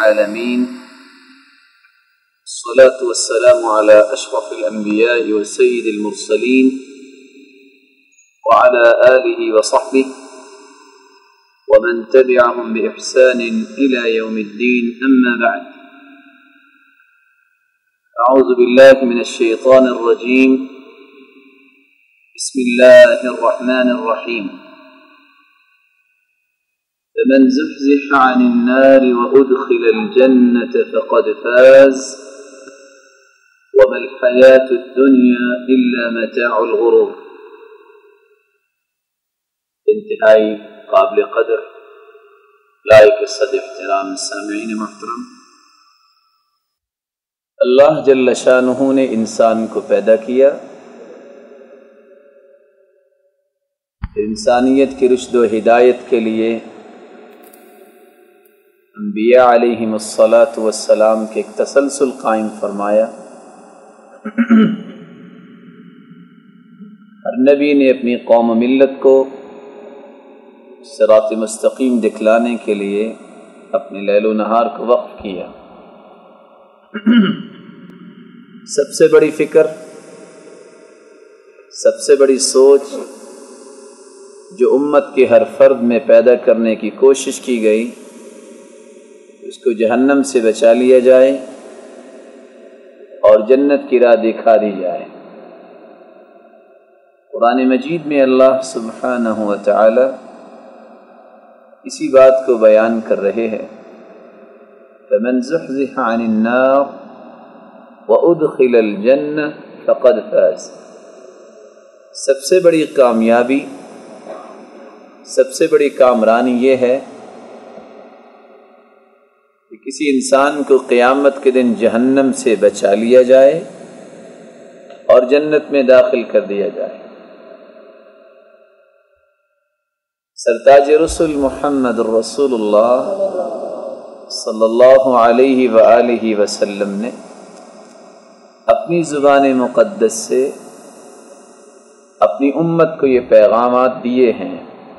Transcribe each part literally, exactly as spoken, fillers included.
العالمين، الصلاة والسلام على أشرف الأنبياء وسيد المرسلين وعلى آله وصحبه ومن تبعهم بإحسان إلى يوم الدين، أما بعد. أعوذ بالله من الشيطان الرجيم، بسم الله الرحمن الرحيم. فمن زحزح عن النار وأدخل الجنة فقد فاز وما الحياة الدنيا إلا متاع الغرور. انتہائی قابل قدر لائق صد احترام سامعین محترم، اللہ جل شانہ نے انسان کو پیدا کیا، انسانیت کی رشد و ہدایت کے لیے انبیاء علیہم الصلاۃ والسلام کے ایک تسلسل قائم فرمایا۔ ہر نبی نے اپنی قوم و ملت کو صراط مستقیم دکھلانے کے لیے اپنے لیل و نہار کو وقف کیا۔ سب سے بڑی فکر، سب سے بڑی سوچ جو امت کے ہر فرد میں پیدا کرنے کی کوشش کی گئی، اس کو جہنم سے بچا لیا جائے اور جنت کی راہ دکھا دی جائے۔ قرآن مجید میں اللہ سبحانہ و تعالی اسی بات کو بیان کر رہے ہیں۔ فمن زحزح عن النار وادخل الجنہ فقد فاز۔ سب سے بڑی کامیابی، سب سے بڑی کامرانی یہ ہے کہ کسی انسان کو قیامت کے دن جہنم سے بچا لیا جائے اور جنت میں داخل کر دیا جائے۔ سرتاج رسول محمد رسول اللہ صلی اللہ علیہ وآلہ وسلم نے اپنی زبان مقدس سے اپنی امت کو یہ پیغامات دیے ہیں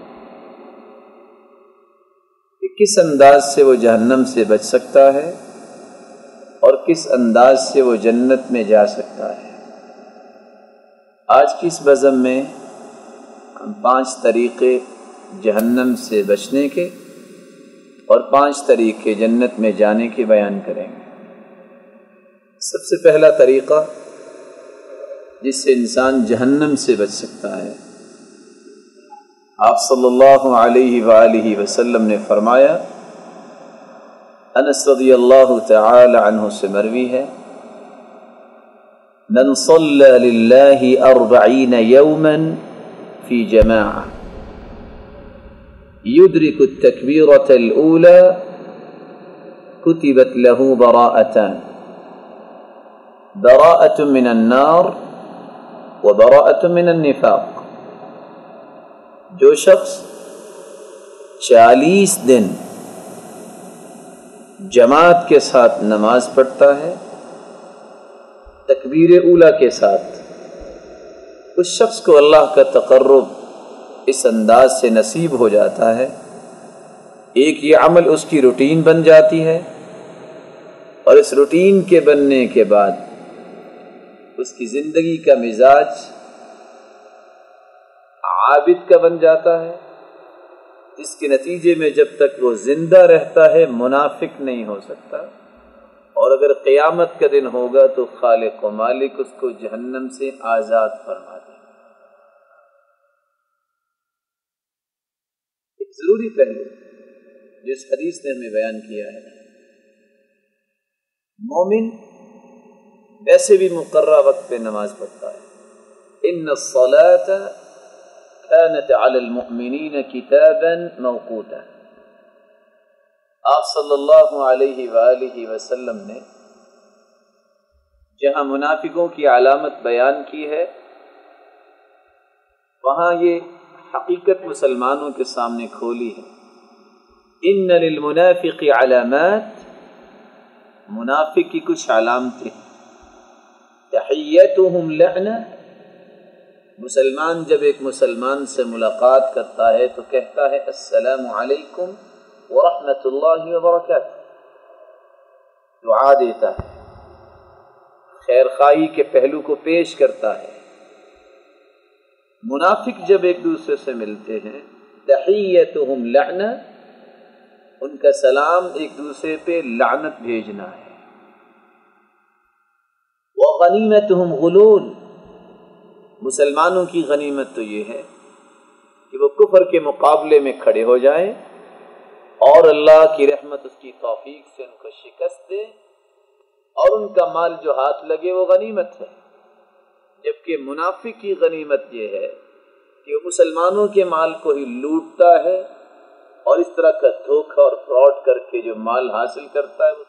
کہ کس انداز سے وہ جہنم سے بچ سکتا ہے اور کس انداز سے وہ جنت میں جا سکتا ہے۔ آج کی اس بزم میں ہم پانچ طریقے جہنم سے بچنے کے اور پانچ طریقے جنت میں جانے کے بیان کریں گے۔ سب سے پہلا طریقہ جس سے انسان جہنم سے بچ سکتا ہے، آپ صلی اللہ علیہ وآلہ وسلم نے فرمایا، انس رضی اللہ تعالی عنہ سے مروی ہے، من صلی للہ اربعین یوما فی جماعہ يدرك التكبيرة الأولى كتبت له براءتان، براءة من النار وبراءة من النفاق۔ جو شخص چالیس دن جماعت کے ساتھ نماز پڑھتا ہے تکبیر اولا کے ساتھ، اس شخص کو اللہ کا تقرب اس انداز سے نصیب ہو جاتا ہے، ایک یہ عمل اس کی روٹین بن جاتی ہے، اور اس روٹین کے بننے کے بعد اس کی زندگی کا مزاج عابد کا بن جاتا ہے، جس کے نتیجے میں جب تک وہ زندہ رہتا ہے منافق نہیں ہو سکتا، اور اگر قیامت کا دن ہوگا تو خالق و مالک اس کو جہنم سے آزاد فرما دے۔ ضروری پہلو جس حدیث نے ہمیں بیان کیا ہے، مومن ویسے بھی مقررہ وقت پہ نماز پڑھتا ہے۔ ان الصلاۃ كانت علی المؤمنین کتابا موقوتا۔ آپ صلی اللہ علیہ وآلہ وسلم نے جہاں منافقوں کی علامت بیان کی ہے، وہاں یہ حقیقت مسلمانوں کے سامنے کھولی ہے۔ ان للمنافق علامات، منافق کی کچھ علامتیں، تحیتهم لعنہ، مسلمان جب ایک مسلمان سے ملاقات کرتا ہے تو کہتا ہے السلام علیکم ورحمۃ اللہ وبرکاتہ، دعا دیتا ہے، خیر خواہی کے پہلو کو پیش کرتا ہے۔ منافق جب ایک دوسرے سے ملتے ہیں، تحیتہم لعنہ، ان کا سلام ایک دوسرے پہ لعنت بھیجنا ہے۔ وغنیمتہم غلول، مسلمانوں کی غنیمت تو یہ ہے کہ وہ کفر کے مقابلے میں کھڑے ہو جائیں اور اللہ کی رحمت اس کی توفیق سے ان کو شکست دے، اور ان کا مال جو ہاتھ لگے وہ غنیمت ہے۔ جبکہ منافق کی غنیمت یہ ہے کہ وہ مسلمانوں کے مال کو ہی لوٹتا ہے، اور اس طرح کا دھوکہ اور فراڈ کر کے جو مال حاصل کرتا ہے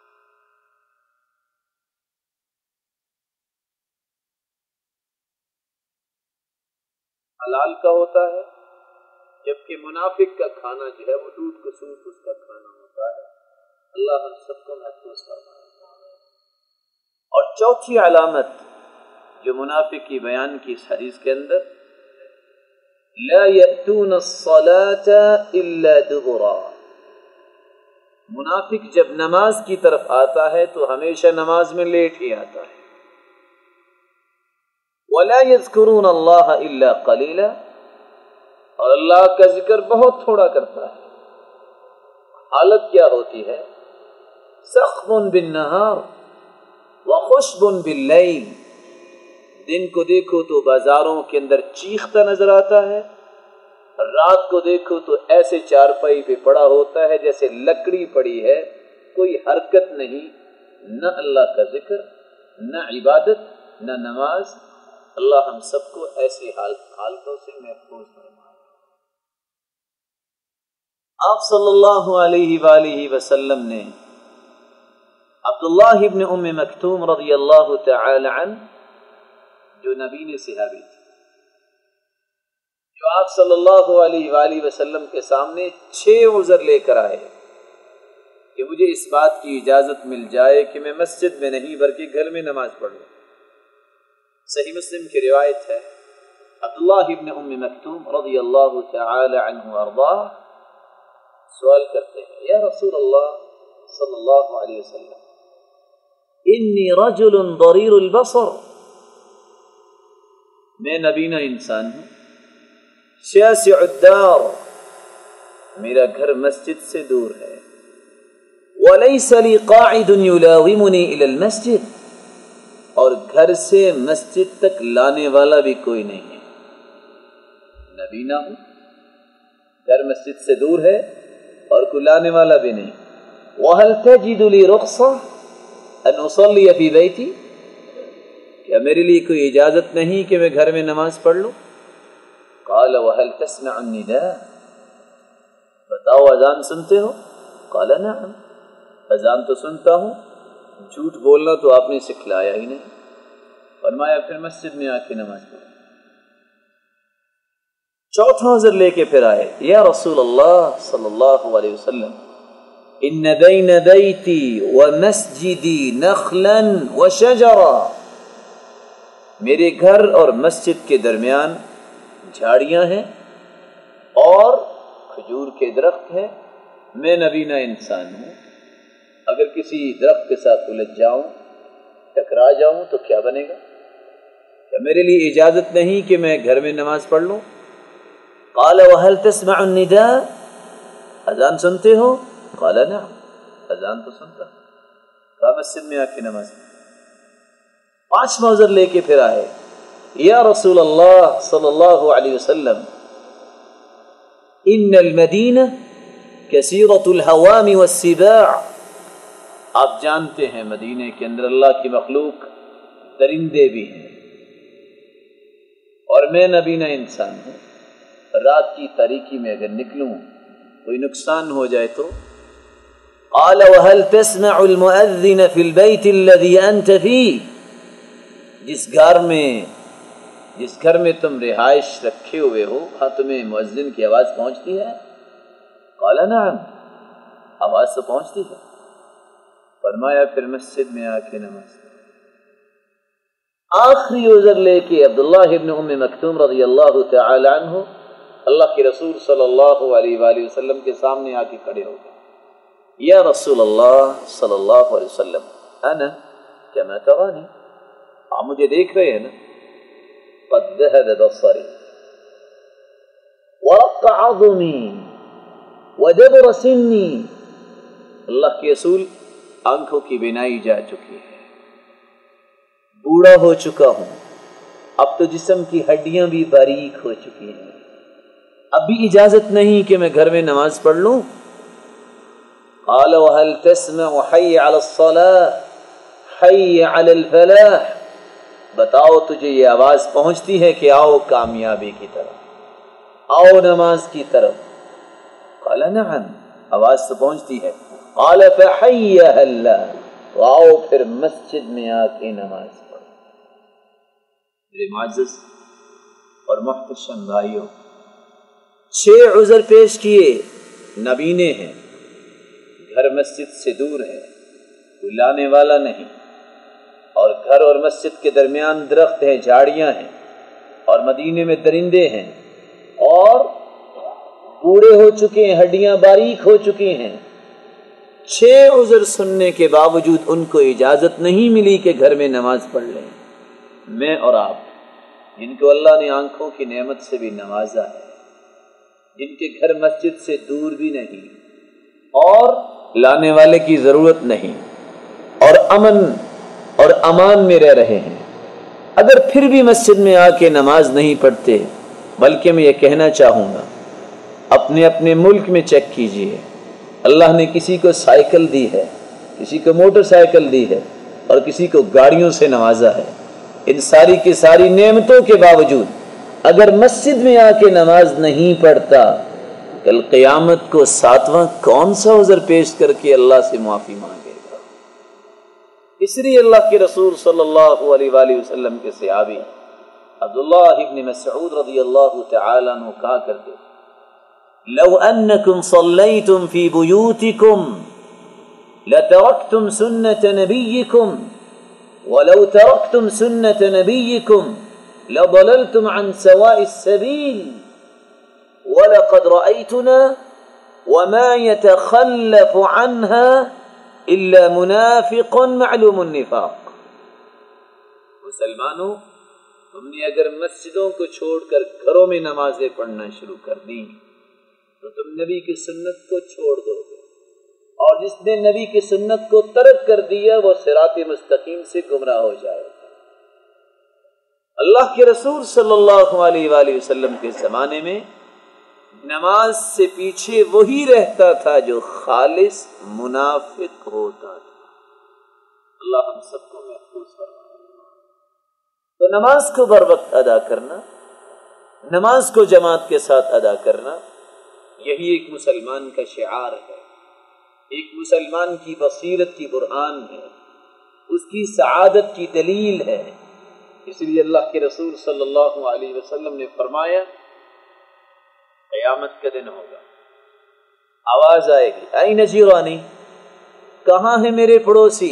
حلال کا ہوتا ہے، جبکہ منافق کا کھانا جو ہے وہ لوٹ کسوٹ اس کا کھانا ہوتا ہے۔ اللہ ہم سب کو محفوظ فرمائے۔ اور چوتھی علامت جو منافق کی بیان کی اس حدیث کے اندر، لا یأتون الصلاة الا دبرا، منافق جب نماز کی طرف آتا ہے تو ہمیشہ نماز میں لیٹ ہی آتا ہے۔ ولا یذکرون اللہ الا قلیلا، اور اللہ کا ذکر بہت تھوڑا کرتا ہے۔ حالت کیا ہوتی ہے؟ سخب بالنہار وخشب باللیل، دن کو دیکھو تو بازاروں کے اندر چیختا نظر آتا ہے، رات کو دیکھو تو ایسے چارپائی پہ پڑا ہوتا ہے جیسے لکڑی پڑی ہے، کوئی حرکت نہیں، نہ اللہ کا ذکر، نہ عبادت، نہ نماز۔ اللہ ہم سب کو ایسی حالتوں سے محفوظ فرمائے۔ آپ صلی اللہ علیہ وآلہ وسلم نے عبداللہ ابن ام مکتوم رضی اللہ تعالی عنہ، جو نبی نے صحابی تھے، جو آپ صلی اللہ علیہ وآلہ وسلم کے سامنے چھ عذر لے کر آئے کہ مجھے اس بات کی اجازت مل جائے کہ میں مسجد میں نہیں بلکہ گھر میں نماز پڑھ لوں۔ صحیح مسلم کی روایت ہے، عبداللہ ابن ام مکتوم رضی اللہ تعالی عنہ وارضاہ سوال کرتے ہیں، یا رسول اللہ صلی اللہ علیہ وسلم، انی رجل ضریر البصر، میں نبینا انسان ہوں، شاسع الدار، میرا گھر مسجد سے دور ہے، ولیس لی قاعد یلاومنی الی المسجد، اور گھر سے مسجد تک لانے والا بھی کوئی نہیں ہے، نبینا ہوں، گھر مسجد سے دور ہے اور کوئی لانے والا بھی نہیں۔ وَهَلْ تَجِدُ لِي رُخْصَةً أَنْ أُصَلِّيَ فِي بَيْتِي، کیا میرے لیے کوئی اجازت نہیں کہ میں گھر میں نماز پڑھ لوں؟ قال وَهَلْ تَسْمَعُ النِّدَاءَ، بتاؤ اذان سنتے ہو؟ قال نعم، اذان تو سنتا ہوں، جھوٹ بولنا تو آپ نے سکھلایا ہی نہیں۔ فرمایا پھر مسجد میں آ کے نماز پڑھو۔ چوتھا عذر لے کے پھر آئے، یا رسول اللہ صلی اللہ علیہ وسلم، ان بین بیتی ومسجدی نخلا وشجرا، میرے گھر اور مسجد کے درمیان جھاڑیاں ہیں اور کھجور کے درخت ہیں، میں نبینا انسان ہوں، اگر کسی درخت کے ساتھ الجھ جاؤں، ٹکرا جاؤں تو کیا بنے گا؟ کیا میرے لیے اجازت نہیں کہ میں گھر میں نماز پڑھ لوں؟ قال وهل تسمع النداء، اذان سنتے ہو؟ قال نعم، اذان تو سنتا ہوں، کہا مسجد میں آ کے نماز پڑھ۔ پانچواں عذر لے کے پھر آئے، یا رسول اللہ صلی اللہ علیہ وسلم، ان المدینہ کثیرۃ الحوام والسباع، آپ جانتے ہیں مدینے کے اندر اللہ کی مخلوق درندے بھی ہیں، اور میں نبینا انسان ہوں، رات کی تاریکی میں اگر نکلوں کوئی نقصان ہو جائے تو؟ قال وهل تسمع المؤذن في البيت الذي انت فيه، جس گھر میں جس گھر میں تم رہائش رکھے ہوئے ہو، ہاں تمہیں مؤذن کی آواز پہنچتی ہے؟ قال نعم، آواز تو پہنچتی ہے۔ فرمایا پھر مسجد میں آ کے نماز۔ آخری عذر لے کے عبداللہ ابن ام مکتوم رضی اللہ تعالی عنہ اللہ کے رسول صلی اللہ علیہ وآلہ وسلم کے سامنے آ کے کھڑے ہو گئے، یا رسول اللہ صلی اللہ علیہ وسلم انا کما ترانی، آپ مجھے دیکھ رہے ہیں نا، قد ذهب بصری ورق عظمی ودبر سنی، اللہ کے رسول آنکھوں کی بینائی جا چکی ہے، بوڑھا ہو چکا ہوں، اب تو جسم کی ہڈیاں بھی باریک ہو چکی ہیں، اب بھی اجازت نہیں کہ میں گھر میں نماز پڑھ لوں؟ قال وهل تسمع حي على الصلاة حي على الفلاح، بتاؤ تجھے یہ آواز پہنچتی ہے کہ آؤ کامیابی کی طرف، آؤ نماز کی طرف؟ قال نعم، آواز تو پہنچتی ہے۔ قال فحيها الله، آؤ پھر مسجد میں آ کے نماز پڑھو۔ میرے معزز اور محتشم بھائیوں، چھ عذر پیش کیے، نبینے ہیں، گھر مسجد سے دور ہے، کوئی لانے والا نہیں، اور گھر اور مسجد کے درمیان درخت ہیں، جھاڑیاں ہیں، اور مدینے میں درندے ہیں، اور بوڑھے ہو چکے ہیں، ہڈیاں باریک ہو چکی ہیں۔ چھ عذر سننے کے باوجود ان کو اجازت نہیں ملی کہ گھر میں نماز پڑھ لیں۔ میں اور آپ جن کو اللہ نے آنکھوں کی نعمت سے بھی نوازا ہے، جن کے گھر مسجد سے دور بھی نہیں اور لانے والے کی ضرورت نہیں، اور امن اور امان میں رہ رہے ہیں، اگر پھر بھی مسجد میں آ کے نماز نہیں پڑھتے، بلکہ میں یہ کہنا چاہوں گا اپنے اپنے ملک میں چیک کیجئے، اللہ نے کسی کو سائیکل دی ہے، کسی کو موٹر سائیکل دی ہے، اور کسی کو گاڑیوں سے نوازا ہے، ان ساری کی ساری نعمتوں کے باوجود اگر مسجد میں آ کے نماز نہیں پڑھتا، کل قیامت کو ساتواں کون سا عذر پیش کر کے اللہ سے معافی مانگے گا؟ اس لیے اللہ کے رسول صلی اللہ علیہ وآلہ وسلم کے صحابی عبداللہ ابن مسعود رضی اللہ تعالی عنہ کہا کرتے، لو انکم صلیتم فی بیوتکم لترکتم سنت نبیکم ولو ترکتم سنت نبیکم لضللتم عن سواء السبیل وَلَقَدْ رَأَيْتُنَا وَمَا يَتَخَلَّفُ عَنْهَا إِلَّا مُنَافِقٌ مَعْلُومُ النِّفَاقِ۔ مسلمانوں، تم نے اگر مسجدوں کو چھوڑ کر گھروں میں نمازیں پڑھنا شروع کر دی تو تم نبی کی سنت کو چھوڑ دو گے، اور جس نے نبی کی سنت کو ترک کر دیا وہ صراط مستقیم سے گمراہ ہو جائے گا۔ اللہ کے رسول صلی اللہ علیہ وآلہ وسلم کے زمانے میں نماز سے پیچھے وہی رہتا تھا جو خالص منافق ہوتا تھا۔ اللہ ہم سب کو محفوظ فرمائے۔ تو نماز کو بر وقت ادا کرنا، نماز کو جماعت کے ساتھ ادا کرنا، یہی ایک مسلمان کا شعار ہے، ایک مسلمان کی بصیرت کی برہان ہے، اس کی سعادت کی دلیل ہے۔ اس لیے اللہ کے رسول صلی اللہ علیہ وسلم نے فرمایا قیامت کا دن ہوگا، آواز آئے گی، این جیرانی، کہاں ہے میرے پڑوسی؟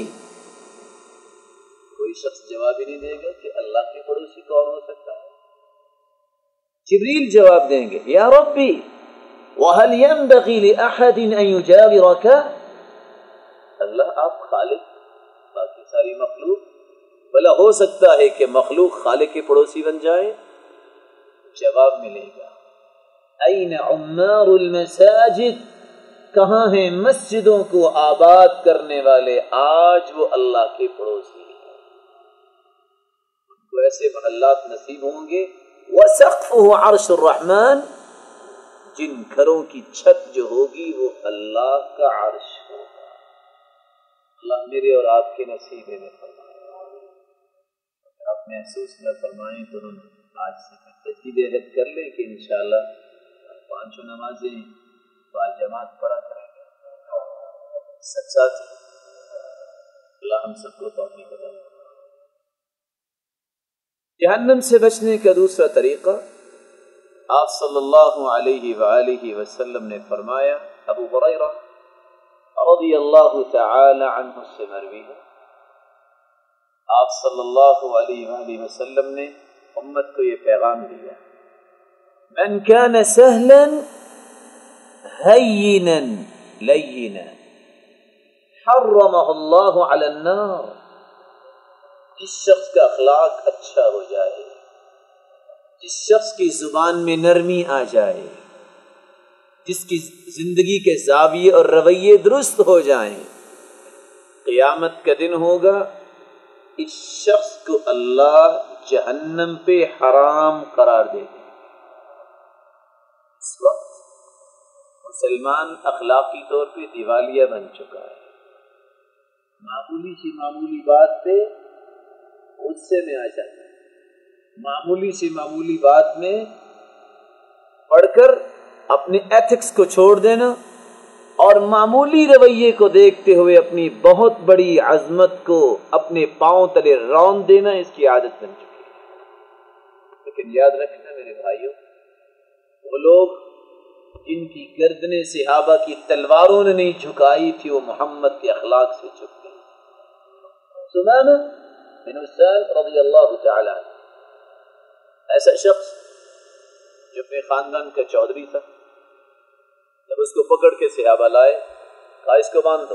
کوئی شخص جواب ہی نہیں دے گا کہ اللہ کے پڑوسی کون ہو سکتا ہے؟ جبریل جواب دیں گے، یا ربی وَهَلْ يَنْبَغِي لِأَحَدٍ أَن يُجَاوِرَكَ، اللہ آپ خالق، باقی ساری مخلوق، بھلا ہو سکتا ہے کہ مخلوق خالق کے پڑوسی بن جائے؟ جواب ملے گا، این عمار المساجد، کہاں ہیں مسجدوں کو آباد کرنے والے، آج وہ اللہ کے پڑوسی ہیں، ان کو ایسے محلات نصیب ہوں گے، وَسَقْفُهُ عَرْشُ الرَّحْمَنِ، جن گھروں کی چھت جو ہوگی وہ اللہ کا عرش ہوگا۔ اللہ میرے اور آپ کے نصیبے میں فرمائے، اگر آپ محسوس نہ فرمائیں تو ہم آج سے تجدید عہد کر لیں کہ انشاءاللہ پانچوں نمازیں با جماعت پڑھا کریں گے۔ سچ ساتھ اللہ ہم سب کو توفیق عطا فرمائے۔ جہنم سے بچنے کا دوسرا طریقہ آپ صلی اللہ علیہ وآلہ وسلم نے فرمایا، ابو ہریرہ رضی اللہ تعالی عنہ سے مروی ہے، آپ صلی اللہ علیہ وآلہ وسلم نے امت کو یہ پیغام دیا، من كان سهلا هينا لينا، حرمہ اللہ علی النار، جس شخص کا اخلاق اچھا ہو جائے، جس شخص کی زبان میں نرمی آ جائے، جس کی زندگی کے زاویے اور رویے درست ہو جائیں، قیامت کا دن ہوگا، اس شخص کو اللہ جہنم پہ حرام قرار دے گا۔ اس وقت مسلمان اخلاقی طور پہ دیوالیہ بن چکا ہے، معمولی سی معمولی بات پہ غصے میں آ جاتا ہے، معمولی سی معمولی بات میں پڑھ کر اپنے ایتھکس کو چھوڑ دینا اور معمولی رویے کو دیکھتے ہوئے اپنی بہت بڑی عظمت کو اپنے پاؤں تلے رون دینا اس کی عادت بن چکی ہے۔ لیکن یاد رکھنا میرے بھائیوں، وہ لوگ جن کی گردنیں صحابہ کی تلواروں نے نہیں جھکائی تھی، وہ محمد کے اخلاق سے جھک گئی۔ سمامہ بن اسال رضی اللہ تعالی عنہ ایسا شخص جو اپنے خاندان کا چودھری تھا، جب اس کو پکڑ کے صحابہ لائے، کہا اس کو باندھ دو۔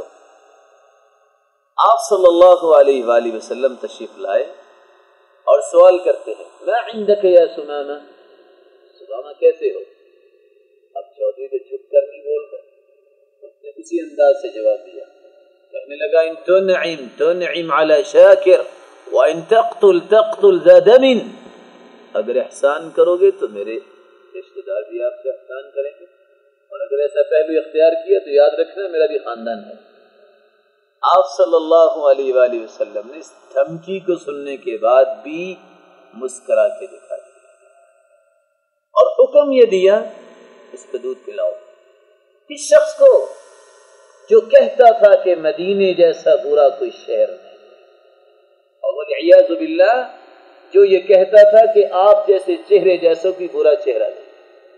آپ صلی اللہ علیہ وآلہ وسلم تشریف لائے اور سوال کرتے ہیں، ما عندک یا سمامہ، سمامہ کیسے ہو؟ اب چودھری کو چھپ کر نہیں بول کر اس نے اسی انداز سے جواب دیا، کہنے لگا ان تنعم تنعم علی شاکر وان تقتل تقتل ذا دم، اگر احسان کرو گے تو میرے رشتہ دار بھی آپ سے احسان کریں گے، اور اگر ایسا پہلو اختیار کیا تو یاد رکھنا میرا بھی خاندان ہے۔ آپ صلی اللہ علیہ وآلہ وسلم نے اس دھمکی کو سننے کے بعد بھی مسکرا کے دکھا دیا اور حکم یہ دیا اس کو دودھ پلاؤ۔ اس شخص کو جو کہتا تھا کہ مدینے جیسا برا کوئی شہر نہیں، اور والعیاذ باللہ جو یہ کہتا تھا کہ آپ جیسے چہرے جیسا کوئی برا چہرہ نہیں،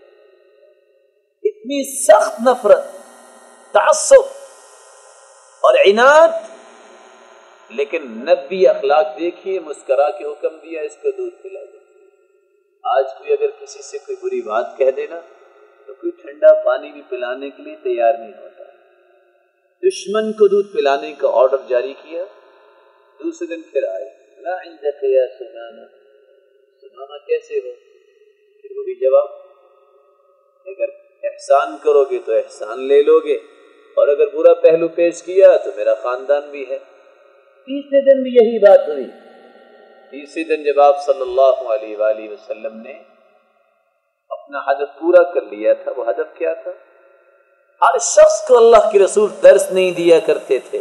اتنی سخت نفرت، تعصب اور عناد، لیکن نبی اخلاق دیکھیے، مسکرا کے حکم دیا اس کو دودھ پلا دو۔ آج کوئی اگر کسی سے کوئی بری بات کہہ دینا تو کوئی ٹھنڈا پانی بھی پلانے کے لیے تیار نہیں ہوتا۔ دشمن کو دودھ پلانے کا آرڈر جاری کیا، دوسرے دن پھر آئے، لا عندک یا سمامہ، سمامہ کیسے ہو؟ پھر وہی جواب، اگر احسان کرو گے تو احسان لے لو گے، اور اگر برا پہلو پیش کیا تو میرا خاندان بھی ہے۔ تیسرے دن بھی یہی بات ہوئی۔ تیسرے دن جب آپ صلی اللہ علیہ وآلہ وسلم نے اپنا ہدف پورا کر لیا تھا، وہ ہدف کیا تھا؟ ہر شخص کو اللہ کے رسول درس نہیں دیا کرتے تھے،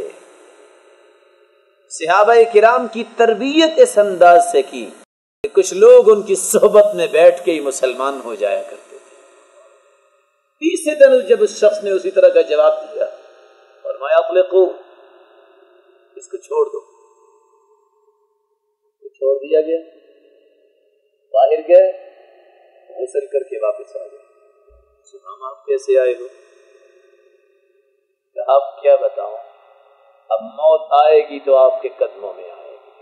صحابہ کرام کی تربیت اس انداز سے کی کہ کچھ لوگ ان کی صحبت میں بیٹھ کے ہی مسلمان ہو جایا کرتے تھے۔ تیسرے دن جب اس شخص نے اسی طرح کا جواب دیا، فرمایا اطلقو، اس کو چھوڑ دو۔ چھوڑ دیا گیا، باہر گئے، غسل کر کے واپس آ گئے۔ سمامہ آپ کیسے آئے ہو؟ کہ آپ کیا بتاؤں، اب موت آئے گی تو آپ کے قدموں میں آئے گی۔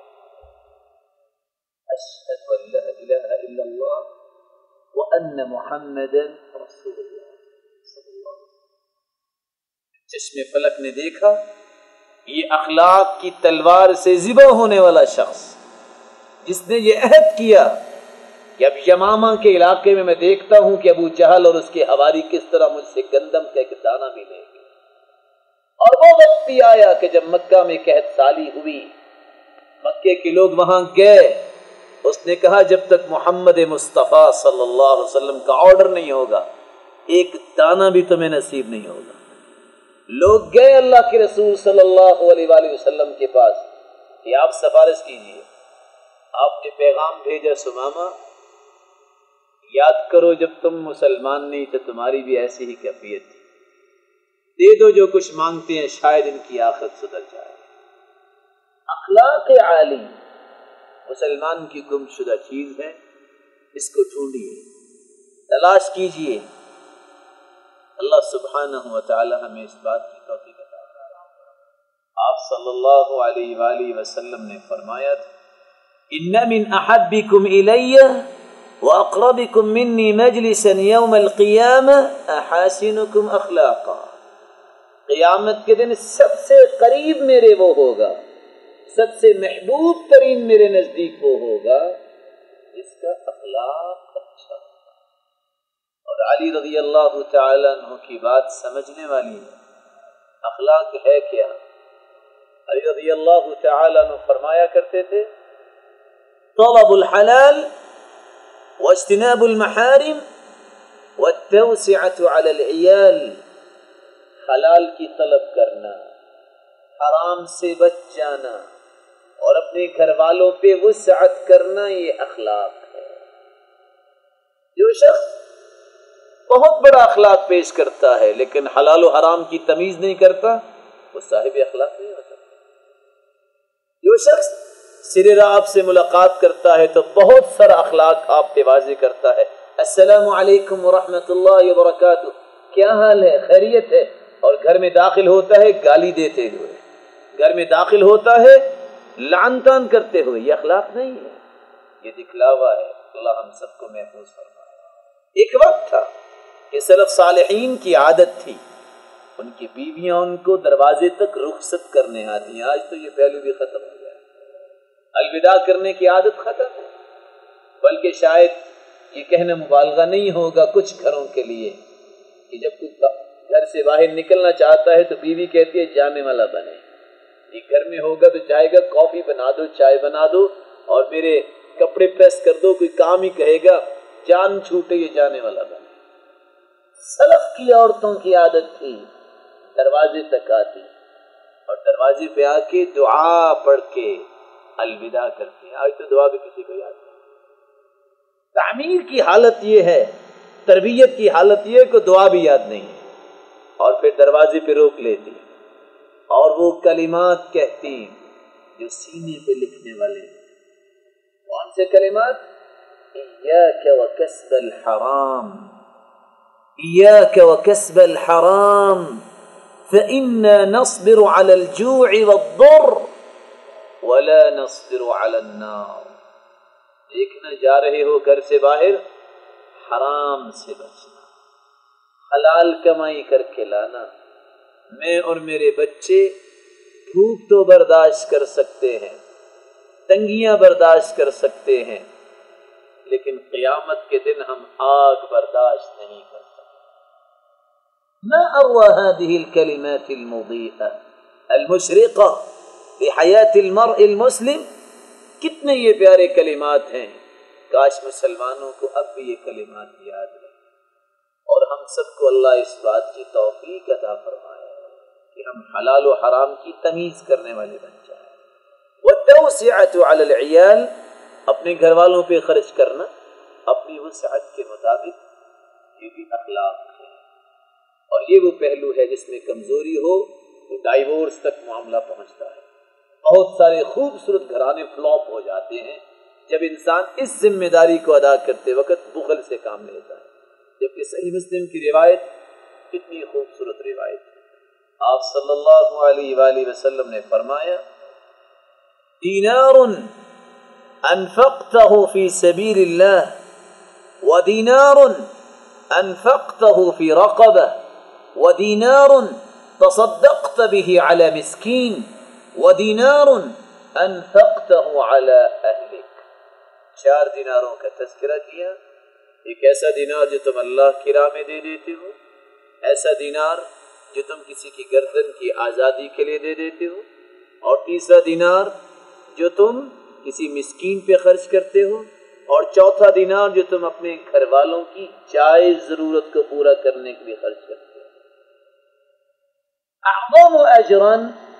اشہد ان لا الہ الا اللہ وان محمدا رسول اللہ صلی اللہ علیہ وسلم۔ چشم فلک نے دیکھا یہ اخلاق کی تلوار سے ذبح ہونے والا شخص، جس نے یہ عہد کیا کہ اب یمامہ کے علاقے میں میں دیکھتا ہوں کہ ابو جہل اور اس کے حواری کس طرح مجھ سے گندم کا ایک دانہ بھی لیں گے، اور وہ وقت بھی آیا کہ جب مکہ میں قحط سالی ہوئی، مکے کے لوگ وہاں گئے، اس نے کہا جب تک محمد مصطفیٰ صلی اللہ علیہ وسلم کا آرڈر نہیں ہوگا ایک دانہ بھی تمہیں نصیب نہیں ہوگا۔ لوگ گئے اللہ کے رسول صلی اللہ علیہ وآلہ وسلم کے پاس کہ آپ سفارش کیجئے۔ آپ نے پیغام بھیجا، سمامہ یاد کرو جب تم مسلمان نہیں تھے تمہاری بھی ایسی ہی کیفیت تھی، دے دو جو کچھ مانگتے ہیں، شاید ان کی آخرت سدھر جائے۔ اخلاق عالی مسلمان کی گم شدہ چیز ہے، اس کو ڈھونڈیے، تلاش کیجئے۔ اللہ سبحانہ و تعالی ہمیں اس بات کی توفیق عطا فرمائے۔ آپ صلی اللہ علیہ وآلہ وسلم نے فرمایا تھا، ان من احبکم الی واقربکم منی مجلسا یوم القیامہ احاسنکم اخلاقا۔ قیامت کے دن سب سے قریب میرے وہ ہوگا، سب سے محبوب ترین میرے نزدیک وہ ہوگا جس کا اخلاق اچھا ہوگا۔ اور علی رضی اللہ تعالیٰ عنہ کی بات سمجھنے والی ہے، اخلاق ہے کیا؟ علی رضی اللہ تعالیٰ عنہ فرمایا کرتے تھے طلب الحلال واجتناب المحارم والتوسعة على العيال، حلال کی طلب کرنا، حرام سے بچ جانا اور اپنے گھر والوں پہ وسعت کرنا، یہ اخلاق ہے۔ جو شخص بہت بڑا اخلاق پیش کرتا ہے لیکن حلال و حرام کی تمیز نہیں کرتا، وہ صاحب اخلاق نہیں ہو سکتا۔ جو شخص سر آپ سے ملاقات کرتا ہے تو بہت سارا اخلاق آپ پہ واضح کرتا ہے، السلام علیکم ورحمۃ اللہ وبرکاتہ، کیا حال ہے، خیریت ہے، اور گھر میں داخل ہوتا ہے گالی دیتے ہوئے، گھر میں داخل ہوتا ہے لعن طعن کرتے ہوئے، یہ اخلاق نہیں ہے، یہ دکھلاوا ہے۔ اللہ ہم سب کو محفوظ فرمائے۔ ایک وقت تھا کہ سلف صالحین کی عادت تھی، ان کی بیویاں ان کو دروازے تک رخصت کرنے آتی ہیں، آج تو یہ پہلو بھی ختم ہو گیا، الوداع کرنے کی عادت ختم ہے، بلکہ شاید یہ کہنا مبالغہ نہیں ہوگا کچھ گھروں کے لیے کہ جب کوئی گھر سے باہر نکلنا چاہتا ہے تو بیوی کہتی ہے جانے والا بنے، یہ گھر میں ہوگا تو چاہے گا کافی بنا دو، چائے بنا دو اور میرے کپڑے پریس کر دو، کوئی کام ہی کہے گا جان چھوٹے یہ جانے والا بنے۔ سلف کی عورتوں کی عادت تھی دروازے تک آتی اور دروازے پہ آ کے دعا پڑھ کے الوداع کرتی ہیں، آج تو دعا بھی کسی کو یاد نہیں۔ تعمیر کی حالت یہ ہے، تربیت کی حالت یہ ہے کہ دعا بھی یاد نہیں ہے، اور پھر دروازے پہ روک لیتی اور وہ کلمات کہتی جو سینے پہ لکھنے والے ہیں۔ کون سے کلمات؟ ایاک وکسب الحرام، ایاک وکسب الحرام فإنا نصبر على الجوع والضر ولا نصبر على النار۔ دیکھنا جا رہے ہو گھر سے باہر، حرام سے بچنا، حلال کمائی کر کے لانا۔ میں اور میرے بچے بھوک تو برداشت کر سکتے ہیں، تنگیاں برداشت کر سکتے ہیں، لیکن قیامت کے دن ہم آگ برداشت نہیں کر سکتے۔ ما اروى هذه الكلمات المضيئة المشرقة لحياة المرء المسلم، کتنے یہ پیارے کلمات ہیں، کاش مسلمانوں کو اب بھی یہ کلمات یاد رہیں اور ہم سب کو اللہ اس بات کی توفیق عطا فرمائے کہ ہم حلال و حرام کی تمیز کرنے والے بن جائیں۔ والتوسعة على العيال، اپنے گھر والوں پہ خرچ کرنا اپنی وسعت کے مطابق، یہ بھی اخلاق ہے، اور یہ وہ پہلو ہے جس میں کمزوری ہو تو ڈائیورس تک معاملہ پہنچتا ہے۔ بہت سارے خوبصورت گھرانے فلاپ ہو جاتے ہیں جب انسان اس ذمہ داری کو ادا کرتے وقت بخل سے کام لیتا ہے، جبکہ صحیح مسلم کی روایت کتنی خوبصورت روایت ہے۔ آپ صلی اللہ علیہ وآلہ وسلم نے فرمایا دینار انفقته فی سبیل اللہ ودینار انفقته فی رقبہ ودینار تصدقت به علی مسکین ودینار انفقته علی اہلک۔ چار دیناروں کا تذکرہ کیا، ایک ایسا دینار جو تم اللہ کی راہ میں دے دیتے ہو، ایسا دینار جو تم کسی کی گردن کی آزادی کے لیے دے دیتے ہو، اور تیسرا دینار جو تم کسی مسکین پہ خرچ کرتے ہو، اور چوتھا دینار جو تم اپنے گھر والوں کی جائز ضرورت کو پورا کرنے کے لیے خرچ کرتے ہو۔ اعظم اجرا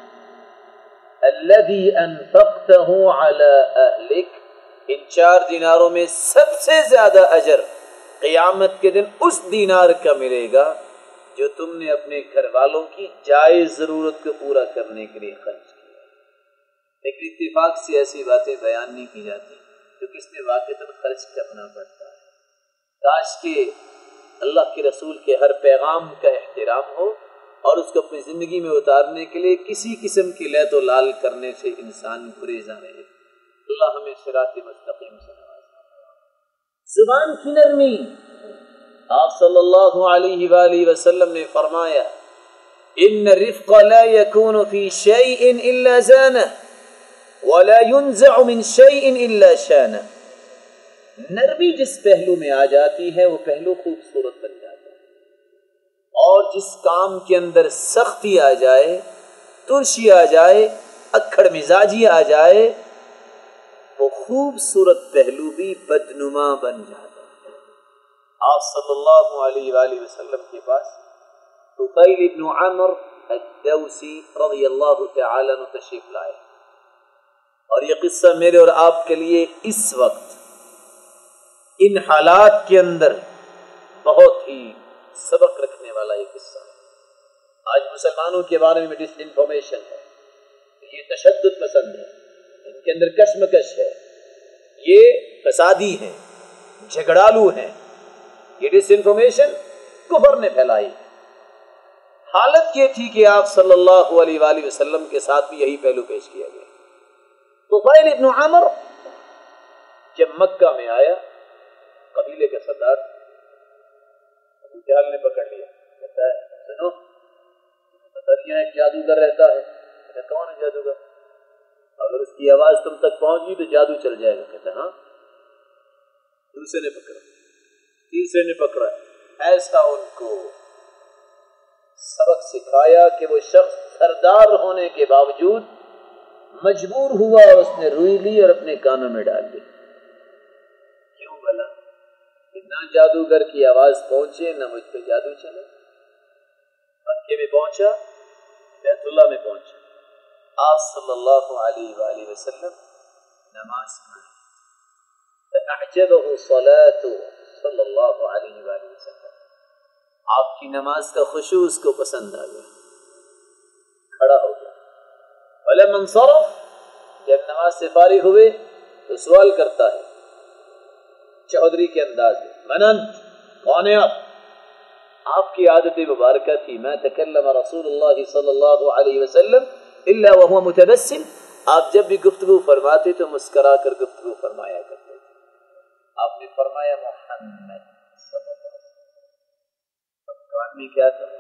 الذي انفقته على اهلك، ان چار دیناروں میں سب سے زیادہ اجر قیامت کے دن اس دینار کا ملے گا جو تم نے اپنے گھر والوں کی جائز ضرورت کو پورا کرنے کے لیے خرچ کیا۔ لیکن اتفاق سے ایسی باتیں بیان نہیں کی جاتی جو کس نے واقعتاً خرچ کرنا پڑتا ہے۔ کاش کہ اللہ کے رسول کے ہر پیغام کا احترام ہو اور اس کو اپنی زندگی میں اتارنے کے لیے کسی قسم کی لیت و لال کرنے سے انسان گریزاں رہے۔ اللہ ہمیں صراط مستقیم سے نوازے۔ زبان کی نرمی، آپ صلی اللہ علیہ وآلہ وسلم نے فرمایا ان الرفق لا يكون في شيء الا زانه ولا ينزع من شيء الا شانه. نرمی جس پہلو میں آ جاتی ہے وہ پہلو خوبصورت بن جاتا ہے، اور جس کام کے اندر سختی آ جائے، ترشی آ جائے، اکھڑ مزاجی آ جائے، وہ خوبصورت پہلو بھی بدنما بن جاتا ہے۔ آپ صلی اللہ علیہ وآلہ وسلم کے پاس طفیل ابن عمر الدوسی رضی اللہ تعالی عنہ تشریف لائے، اور یہ قصہ میرے اور آپ کے لیے اس وقت ان حالات کے اندر بہت ہی سبق رکھنے والا یہ قصہ ہے۔ آج مسلمانوں کے بارے میں ڈس انفارمیشن ہے، یہ تشدد پسند ہے، ان کے اندر کشمکش ہے، یہ فسادی ہیں، جھگڑالو ہیں، یہ ڈس انفارمیشن کفر نے پھیلائی ہے۔ حالت یہ تھی کہ آپ صلی اللہ علیہ وآلہ وسلم کے ساتھ بھی یہی پہلو پیش کیا گیا۔ طفیل ابن عمر جب مکہ میں آیا، قبیلے کا سردار ابو جہل نے پکڑ لیا، کہتا ہے سنو پتہ نہیں ہے جادوگر رہتا ہے۔ کہتا کون ہے جادوگر؟ اگر اس کی آواز تم تک پہنچ گئی تو جادو چل جائے گا۔ کہتا ہاں۔ دوسرے نے پکڑا، تیسرے نے پکڑا، ایسا ان کو سبق سکھایا کہ وہ شخص سردار ہونے کے باوجود مجبور ہوا اور اس نے روئی لی اور اپنے کانوں میں ڈال لی۔ کیوں بلا؟ کہ نہ جادوگر کی آواز پہنچے، نہ مجھ پہ جادو چلے۔ مکے میں پہنچا، بیت اللہ میں پہنچا، آپ صلی اللہ علیہ وآلہ وسلم نماز پڑھی، فأعجبه صلاته صلی اللہ علیہ وآلہ وسلم، آپ کی نماز کا خشوع اس کو پسند آ گیا، کھڑا ہو گیا۔ ولما انصرف، جب نماز سے فارغ ہوئے تو سوال کرتا ہے چودھری کے انداز میں، من انت، کون ہے آپ؟ آپ کی عادت مبارکہ تھی ما تکلم رسول اللہ صلی اللہ علیہ وسلم الا وهو متبسم، آپ جب بھی گفتگو فرماتے تو مسکرا کر گفتگو فرمایا کرتے تھے۔ آپ نے فرمایا محمد صلی اللہ علیہ وسلم۔ اب آدمی کیا کرے؟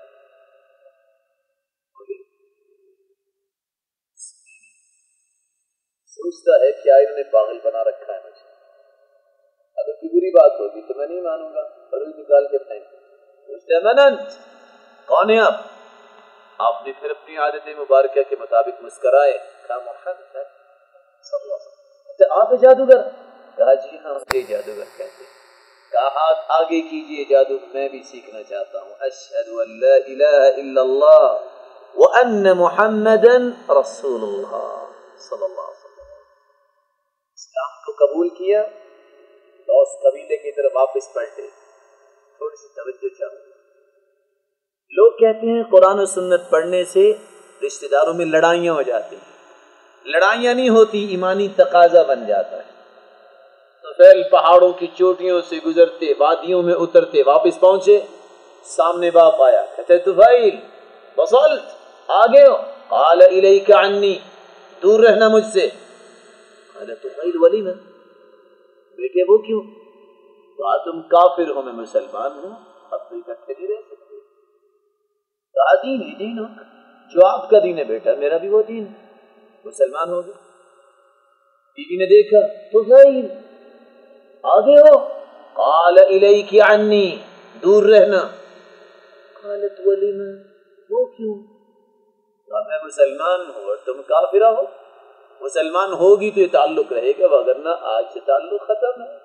سوچتا ہے کیا انہوں نے پاگل بنا رکھا ہے مجھے، اگر کوئی بری بات ہوگی تو میں نہیں مانوں گا، اور روز نکال کے پھینک پوچھتے من انت، کون ہے آپ؟ آپ نے پھر اپنی عادت مبارکہ کے مطابق مسکرائے، کہا محمد صلی اللہ علیہ وسلم۔ آپ جادوگر؟ کہا جی ہاں یہ جادوگر کہتے ہیں۔ کہا ہاتھ آگے کیجئے، جادو میں بھی سیکھنا چاہتا ہوں۔ اشہد ان لا الہ الا اللہ وان محمدا رسول اللہ صلی اللہ علیہ وسلم۔ اسلام کو قبول کیا تو اس قبیلے کی طرف واپس پلٹے۔ تھوڑی سی توجہ چاہوں، لوگ کہتے ہیں قرآن و سنت پڑھنے سے رشتہ داروں میں لڑائیاں ہو جاتی ہیں۔ لڑائیاں نہیں ہوتی، ایمانی تقاضا بن جاتا ہے۔ تو فیل پہاڑوں کی چوٹیوں سے گزرتے، وادیوں میں اترتے، واپس پہنچے، سامنے باپ آیا، کہتے طفیل وصلت، آگے ہو؟ قال الیک عنی، دور رہنا مجھ سے۔ قال طفیل ولیمہ، بیٹے وہ کیوں؟ کہا تم کافر ہو، میں مسلمان ہوں، اب تو اکٹھے نہیں رہ سکتے۔ کہا دین ہی دین ہو، جو آپ کا دین ہے بیٹا میرا بھی وہ دین ہے، مسلمان ہو گئے۔ بیوی نے دیکھا، طفیل آگے ہو؟ قال الیک عنی، دور رہنا۔ قالت ولیمہ، وہ کیوں؟ کہا میں مسلمان ہوں اور تم کافرہ ہو، مسلمان ہوگی تو یہ تعلق رہے گا، وگرنہ آج سے تعلق ختم ہے۔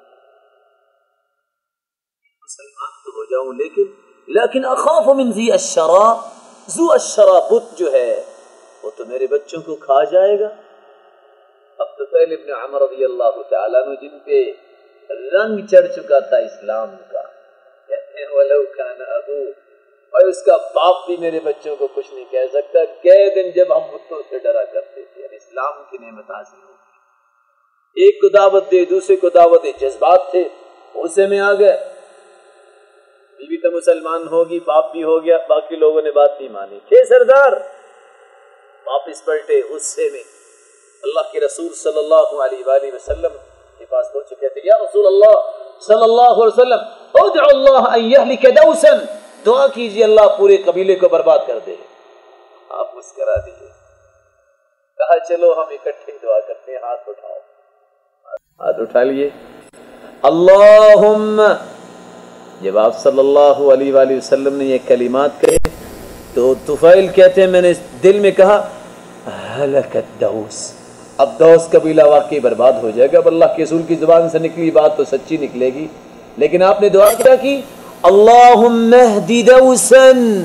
مسلمان تو ہو جاؤں لیکن لیکن اخاف من ذی الشرا، ذو الشرا بت جو ہے وہ تو میرے بچوں کو کھا جائے گا۔ اب تو طفیل ابن عمر رضی اللہ تعالیٰ عنہ جن پہ رنگ چڑھ چکا تھا اسلام کا، کہتے ہیں وَلَوْ كَانَ أَبُوهُ، اور اس کا باپ بھی میرے بچوں کو کچھ نہیں کہہ سکتا۔ کئے دن جب ہم بتوں سے ڈرا کرتے تھے، اب اسلام کی نعمت حاصل ہوگی، ایک کو دعوت دے، دوسرے کو دعوت دے، جذبات تھے غصے میں آ گئے۔ بیوی تو مسلمان ہوگی، باپ بھی ہو گیا، باقی لوگوں نے بات نہیں مانی، کہ سردار واپس پلٹے غصے میں۔ اللہ کے رسول صلی اللہ علیہ وآلہ وسلم کے پاس پہنچ چکے تھے، یا رسول اللہ صلی اللہ علیہ وسلم ادعو اللہ ان یہلک دوسا، دعا کیجیے اللہ پورے قبیلے کو برباد کر دے۔ آپ مسکرا دیے. کہا چلو ہم اکٹھے دعا کرتے ہیں. ہاتھ اٹھاؤ. ہاتھ اٹھا لیے. اللہم. جب آپ صلی اللہ علیہ وآلہ وسلم نے یہ کلمات کہے تو طفیل کہتے ہیں میں نے دل میں کہا ہلکت دوس، اب دوس قبیلہ واقعی برباد ہو جائے گا. اب اللہ کے رسول کی زبان سے نکلی بات تو سچی نکلے گی. لیکن آپ نے دعا کیا کی؟ اللہم اہدی دوسا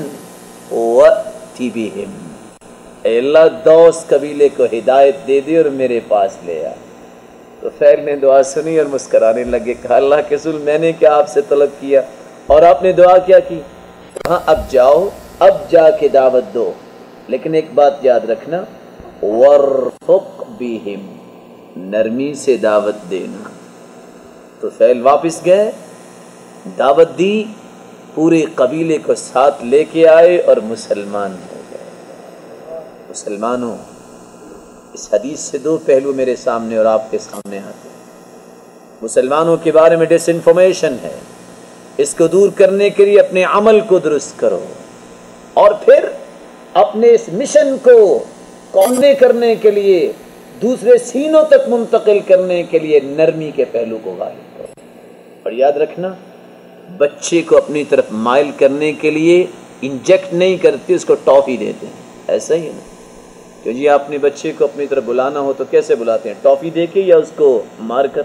وأتی بہم. اے اللہ دوس قبیلے کو ہدایت دے دے اور میرے پاس لے آ. تو فیل نے دعا سنی اور مسکرانے لگے. کہا اللہ کے رسول میں نے کیا آپ سے طلب کیا اور آپ نے دعا کیا کی؟ ہاں اب جاؤ، اب جا کے دعوت دو، لیکن ایک بات یاد رکھنا وَارْفُقْ بِهِمْ، نرمی سے دعوت دینا. تو فیل واپس گئے، دعوت دی، پورے قبیلے کو ساتھ لے کے آئے اور مسلمان ہو گئے. مسلمانوں، اس حدیث سے دو پہلو میرے سامنے اور آپ کے سامنے آتے ہیں. مسلمانوں کے بارے میں ڈس انفارمیشن ہے، اس کو دور کرنے کے لیے اپنے عمل کو درست کرو اور پھر اپنے اس مشن کو کامنے کرنے کے لیے دوسرے سینوں تک منتقل کرنے کے لیے نرمی کے پہلو کو غالب کرو. اور یاد رکھنا بچے کو اپنی طرف مائل کرنے کے لیے انجیکٹ نہیں کرتے، اس کو ٹافی دیتے ہیں. ایسا ہی ہے نا کہ جی آپ نے بچے کو اپنی طرف بلانا ہو تو کیسے بلاتے ہیں؟ ٹافی دے کے یا اس کو مار کر؟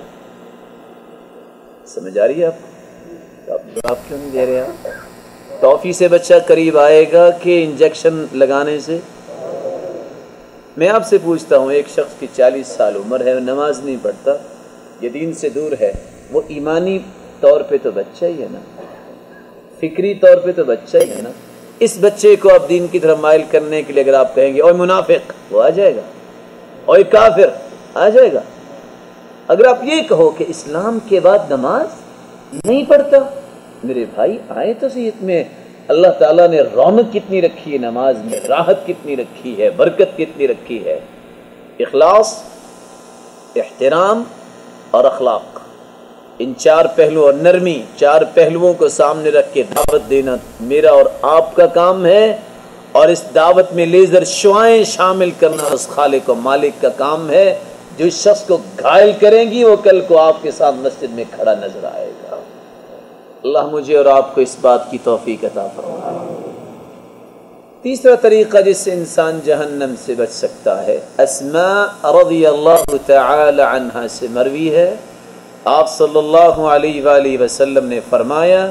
سمجھ آ رہی ہے آپ کو؟ آپ کیوں نہیں دے رہے آپ؟ ٹافی سے بچہ قریب آئے گا کہ انجیکشن لگانے سے؟ میں آپ سے پوچھتا ہوں، ایک شخص کی چالیس سال عمر ہے، نماز نہیں پڑھتا، یہ دین سے دور ہے، وہ ایمانی طور پہ تو بچہ ہی ہے نا، فکری طور پہ تو بچہ ہی ہے نا. اس بچے کو آپ دین کی طرف مائل کرنے کے لیے اگر آپ کہیں گے اوے منافق، وہ آ جائے گا. اوے کافر، آ جائے گا. اگر آپ یہ کہو کہ اسلام کے بعد نماز نہیں پڑھتا، میرے بھائی آئے تو صحیح میں اللہ تعالیٰ نے رونق کتنی رکھی ہے نماز میں، راحت کتنی رکھی ہے، برکت کتنی رکھی ہے. اخلاص، احترام اور اخلاق، ان چار پہلو اور نرمی، چار پہلوؤں کو سامنے رکھ کے دعوت دینا میرا اور آپ کا کام ہے. اور اس دعوت میں لیزر شعائیں شامل کرنا اس خالق و مالک کا کام ہے. جو اس شخص کو گھائل کریں گی وہ کل کو آپ کے ساتھ مسجد میں کھڑا نظر آئے گا. اللہ مجھے اور آپ کو اس بات کی توفیق عطا فرمائے. تیسرا طریقہ جس سے انسان جہنم سے بچ سکتا ہے، اسماء رضی اللہ تعالی عنہا سے مروی ہے، آپ صلی اللہ علیہ وآلہ وسلم نے فرمایا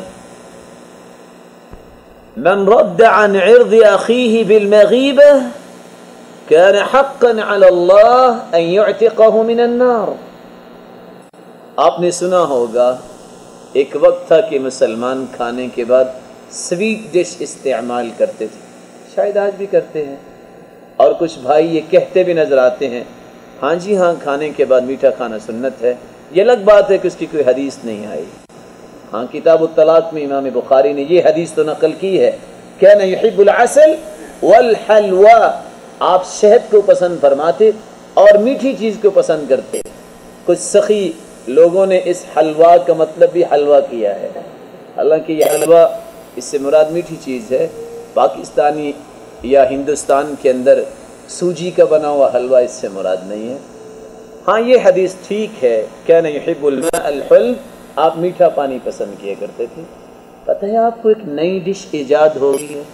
من رد عن عرض اخیہ بالمغیبہ كان حقا على اللہ ان يعتقه من النار. آپ نے سنا ہوگا ایک وقت تھا کہ مسلمان کھانے کے بعد سویٹ ڈش استعمال کرتے تھے، شاید آج بھی کرتے ہیں، اور کچھ بھائی یہ کہتے بھی نظر آتے ہیں ہاں جی ہاں کھانے کے بعد میٹھا کھانا سنت ہے. یہ الگ بات ہے کہ اس کی کوئی حدیث نہیں آئی. ہاں کتاب الطلاق میں امام بخاری نے یہ حدیث تو نقل کی ہے، کان یحب العسل والحلوى، آپ شہد کو پسند فرماتے اور میٹھی چیز کو پسند کرتے. کچھ سخی لوگوں نے اس حلوہ کا مطلب بھی حلوہ کیا ہے، حالانکہ یہ حلوہ اس سے مراد میٹھی چیز ہے. پاکستانی یا ہندوستان کے اندر سوجی کا بنا ہوا حلوہ اس سے مراد نہیں ہے. ہاں یہ حدیث ٹھیک ہے، کان یحب الماء الحلو، آپ میٹھا پانی پسند کیا کرتے تھے. پتہ ہے آپ کو ایک نئی ڈش ایجاد ہو گئی ہے.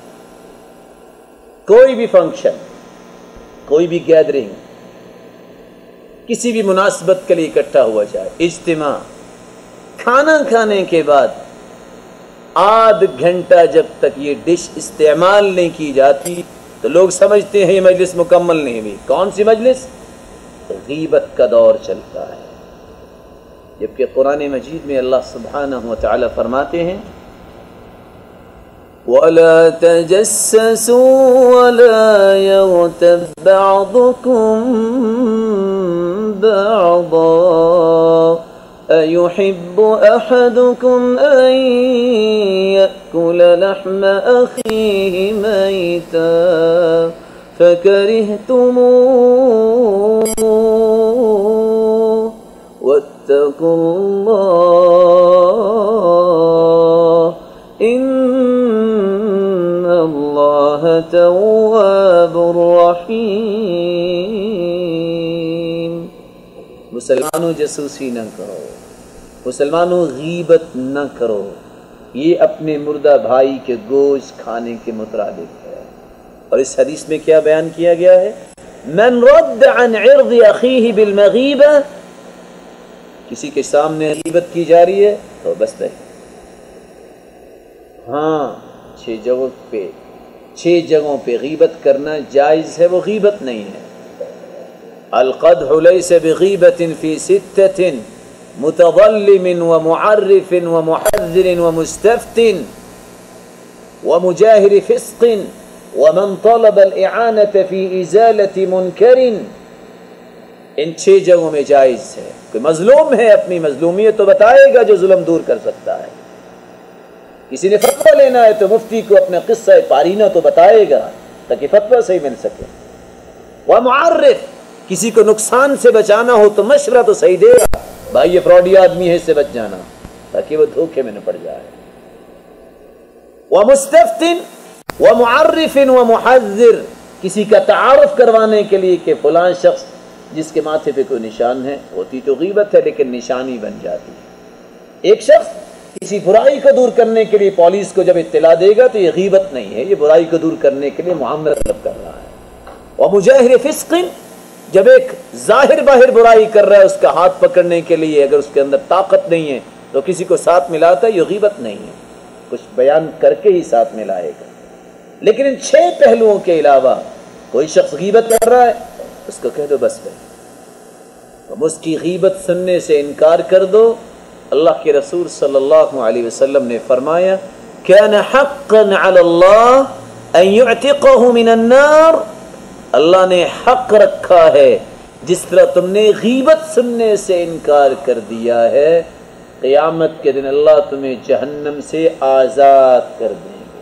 کوئی بھی فنکشن، کوئی بھی گیدرنگ، کسی بھی مناسبت کے لیے اکٹھا ہوا جائے، اجتماع، کھانا کھانے کے بعد آدھ گھنٹہ جب تک یہ ڈش استعمال نہیں کی جاتی تو لوگ سمجھتے ہیں یہ مجلس مکمل نہیں ہوئی. کون سی مجلس؟ غیبت کا دور چلتا ہے. جبکہ قرآن مجید میں اللہ سبحانہ و تعالی فرماتے ہیں وَلَا تَجَسَّسُوا وَلَا يَغْتَبْ بَعْضُكُمْ بَعْضًا أَيُحِبُّ أَحَدُكُمْ أَن يَأْكُلَ لَحْمَ أَخِيهِ مَيْتًا فَكَرِهْتُمُوهُ وَاتَّقُوا اللَّهَ إِنَّ اللَّهَ تَوَّابٌ مسلمانوں جاسوسی نہ کرو، مسلمانوں غیبت نہ کرو، یہ اپنے مردہ بھائی کے گوشت کھانے کے مترادف ہے۔ اور اس حدیث میں کیا بیان کیا گیا ہے؟ من رد عن عرض اخیہ بالمغیبہ، کسی کے سامنے غیبت کی جا رہی ہے تو بس رہے۔ ہاں چھ جگہوں پہ چھ جگہوں پہ غیبت کرنا جائز ہے، وہ غیبت نہیں ہے۔ القدح ليس بغيبة في ستة متظلم ومعرف ومحذر ومستفت ومجاهر فسق ومن طلب الإعانة في إزالة منكر، ان چھ جگہوں میں جائز ہے۔ کوئی مظلوم ہے، اپنی مظلومیت تو بتائے گا جو ظلم دور کر سکتا ہے۔ کسی نے فتویٰ لینا ہے تو مفتی کو اپنا قصہ پارینہ تو بتائے گا تاکہ فتویٰ صحیح مل سکے۔ ومعرف، کسی کو نقصان سے بچانا ہو تو مشورہ تو صحیح دے گا، بھائی یہ فراڈی آدمی ہے، اس سے بچ جانا، تاکہ وہ دھوکے میں نہ پڑ جائے۔ ومستفتن ومعرف ومحذر، کسی کا تعارف کروانے کے لیے کہ فلاں شخص جس کے ماتھے پہ کوئی نشان ہے، ہوتی تو غیبت ہے لیکن نشانی بن جاتی ہے۔ ایک شخص کسی برائی کو دور کرنے کے لیے پولیس کو جب اطلاع دے گا تو یہ غیبت نہیں ہے، یہ برائی کو دور کرنے کے لیے معاملہ طلب کر رہا ہے۔ ومجاہر فسق، جب ایک ظاہر باہر برائی کر رہا ہے اس کا ہاتھ پکڑنے کے لیے اگر اس کے اندر طاقت نہیں ہے تو کسی کو ساتھ ملاتا ہے، یہ غیبت نہیں ہے، کچھ بیان کر کے ہی ساتھ ملائے گا۔ لیکن ان چھ پہلوؤں کے علاوہ کوئی شخص غیبت کر رہا ہے اس کو کہہ دو بس بھائی، تم اس کی غیبت سننے سے انکار کر دو۔ اللہ کے رسول صلی اللہ علیہ وسلم نے فرمایا کان حقا علی اللہ ان یعتقہ من النار، اللہ نے حق رکھا ہے جس طرح تم نے غیبت سننے سے انکار کر دیا ہے، قیامت کے دن اللہ تمہیں جہنم سے آزاد کر دیں گے۔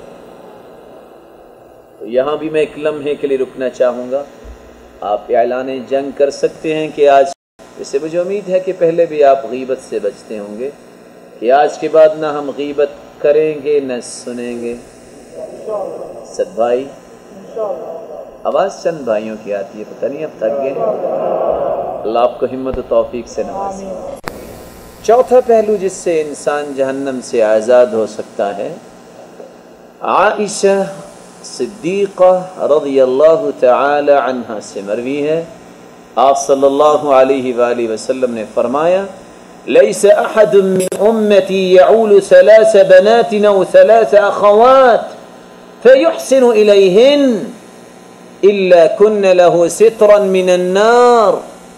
تو یہاں بھی میں ایک لمحے کے لیے رکنا چاہوں گا۔ آپ اعلان جنگ کر سکتے ہیں کہ آج، اسے مجھے امید ہے کہ پہلے بھی آپ غیبت سے بچتے ہوں گے، کہ آج کے بعد نہ ہم غیبت کریں گے نہ سنیں گے۔ سب بھائی، آواز چند بھائیوں کی آتی ہے، پتہ نہیں اب تک گئے۔ اللہ آپ کو ہمت و توفیق سے نوازے۔ چوتھا پہلو جس سے انسان جہنم سے آزاد ہو سکتا ہے، عائشہ صدیقہ رضی اللہ تعالی عنہا سے مروی ہے، آپ صلی اللہ علیہ وآلہ وسلم نے فرمایا لیس احد من امتی یعول ثلاث بنات او ثلاث اخوات فیحسن الیہن الا کن له سترا من النار،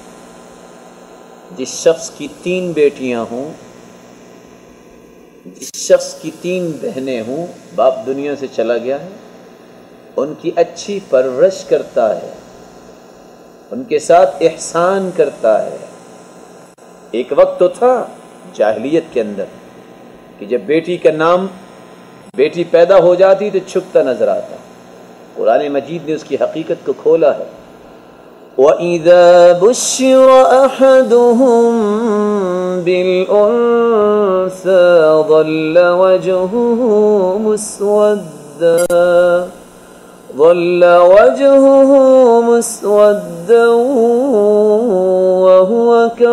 جس شخص کی تین بیٹیاں ہوں، جس شخص کی تین بہنیں ہوں، باپ دنیا سے چلا گیا ہے، ان کی اچھی پرورش کرتا ہے، ان کے ساتھ احسان کرتا ہے۔ ایک وقت تو تھا جاہلیت کے اندر کہ جب بیٹی کا نام بیٹی پیدا ہو جاتی تو چھپتا نظر آتا، قرآن مجید نے اس کی حقیقت کو کھولا ہے۔ وَإِذَا بُشِّرَ أَحَدُهُم بِالْأُنثَىٰ ظَلَّ وَجْهُهُ مُسْوَدًّا ظل وجهه مسودا وهو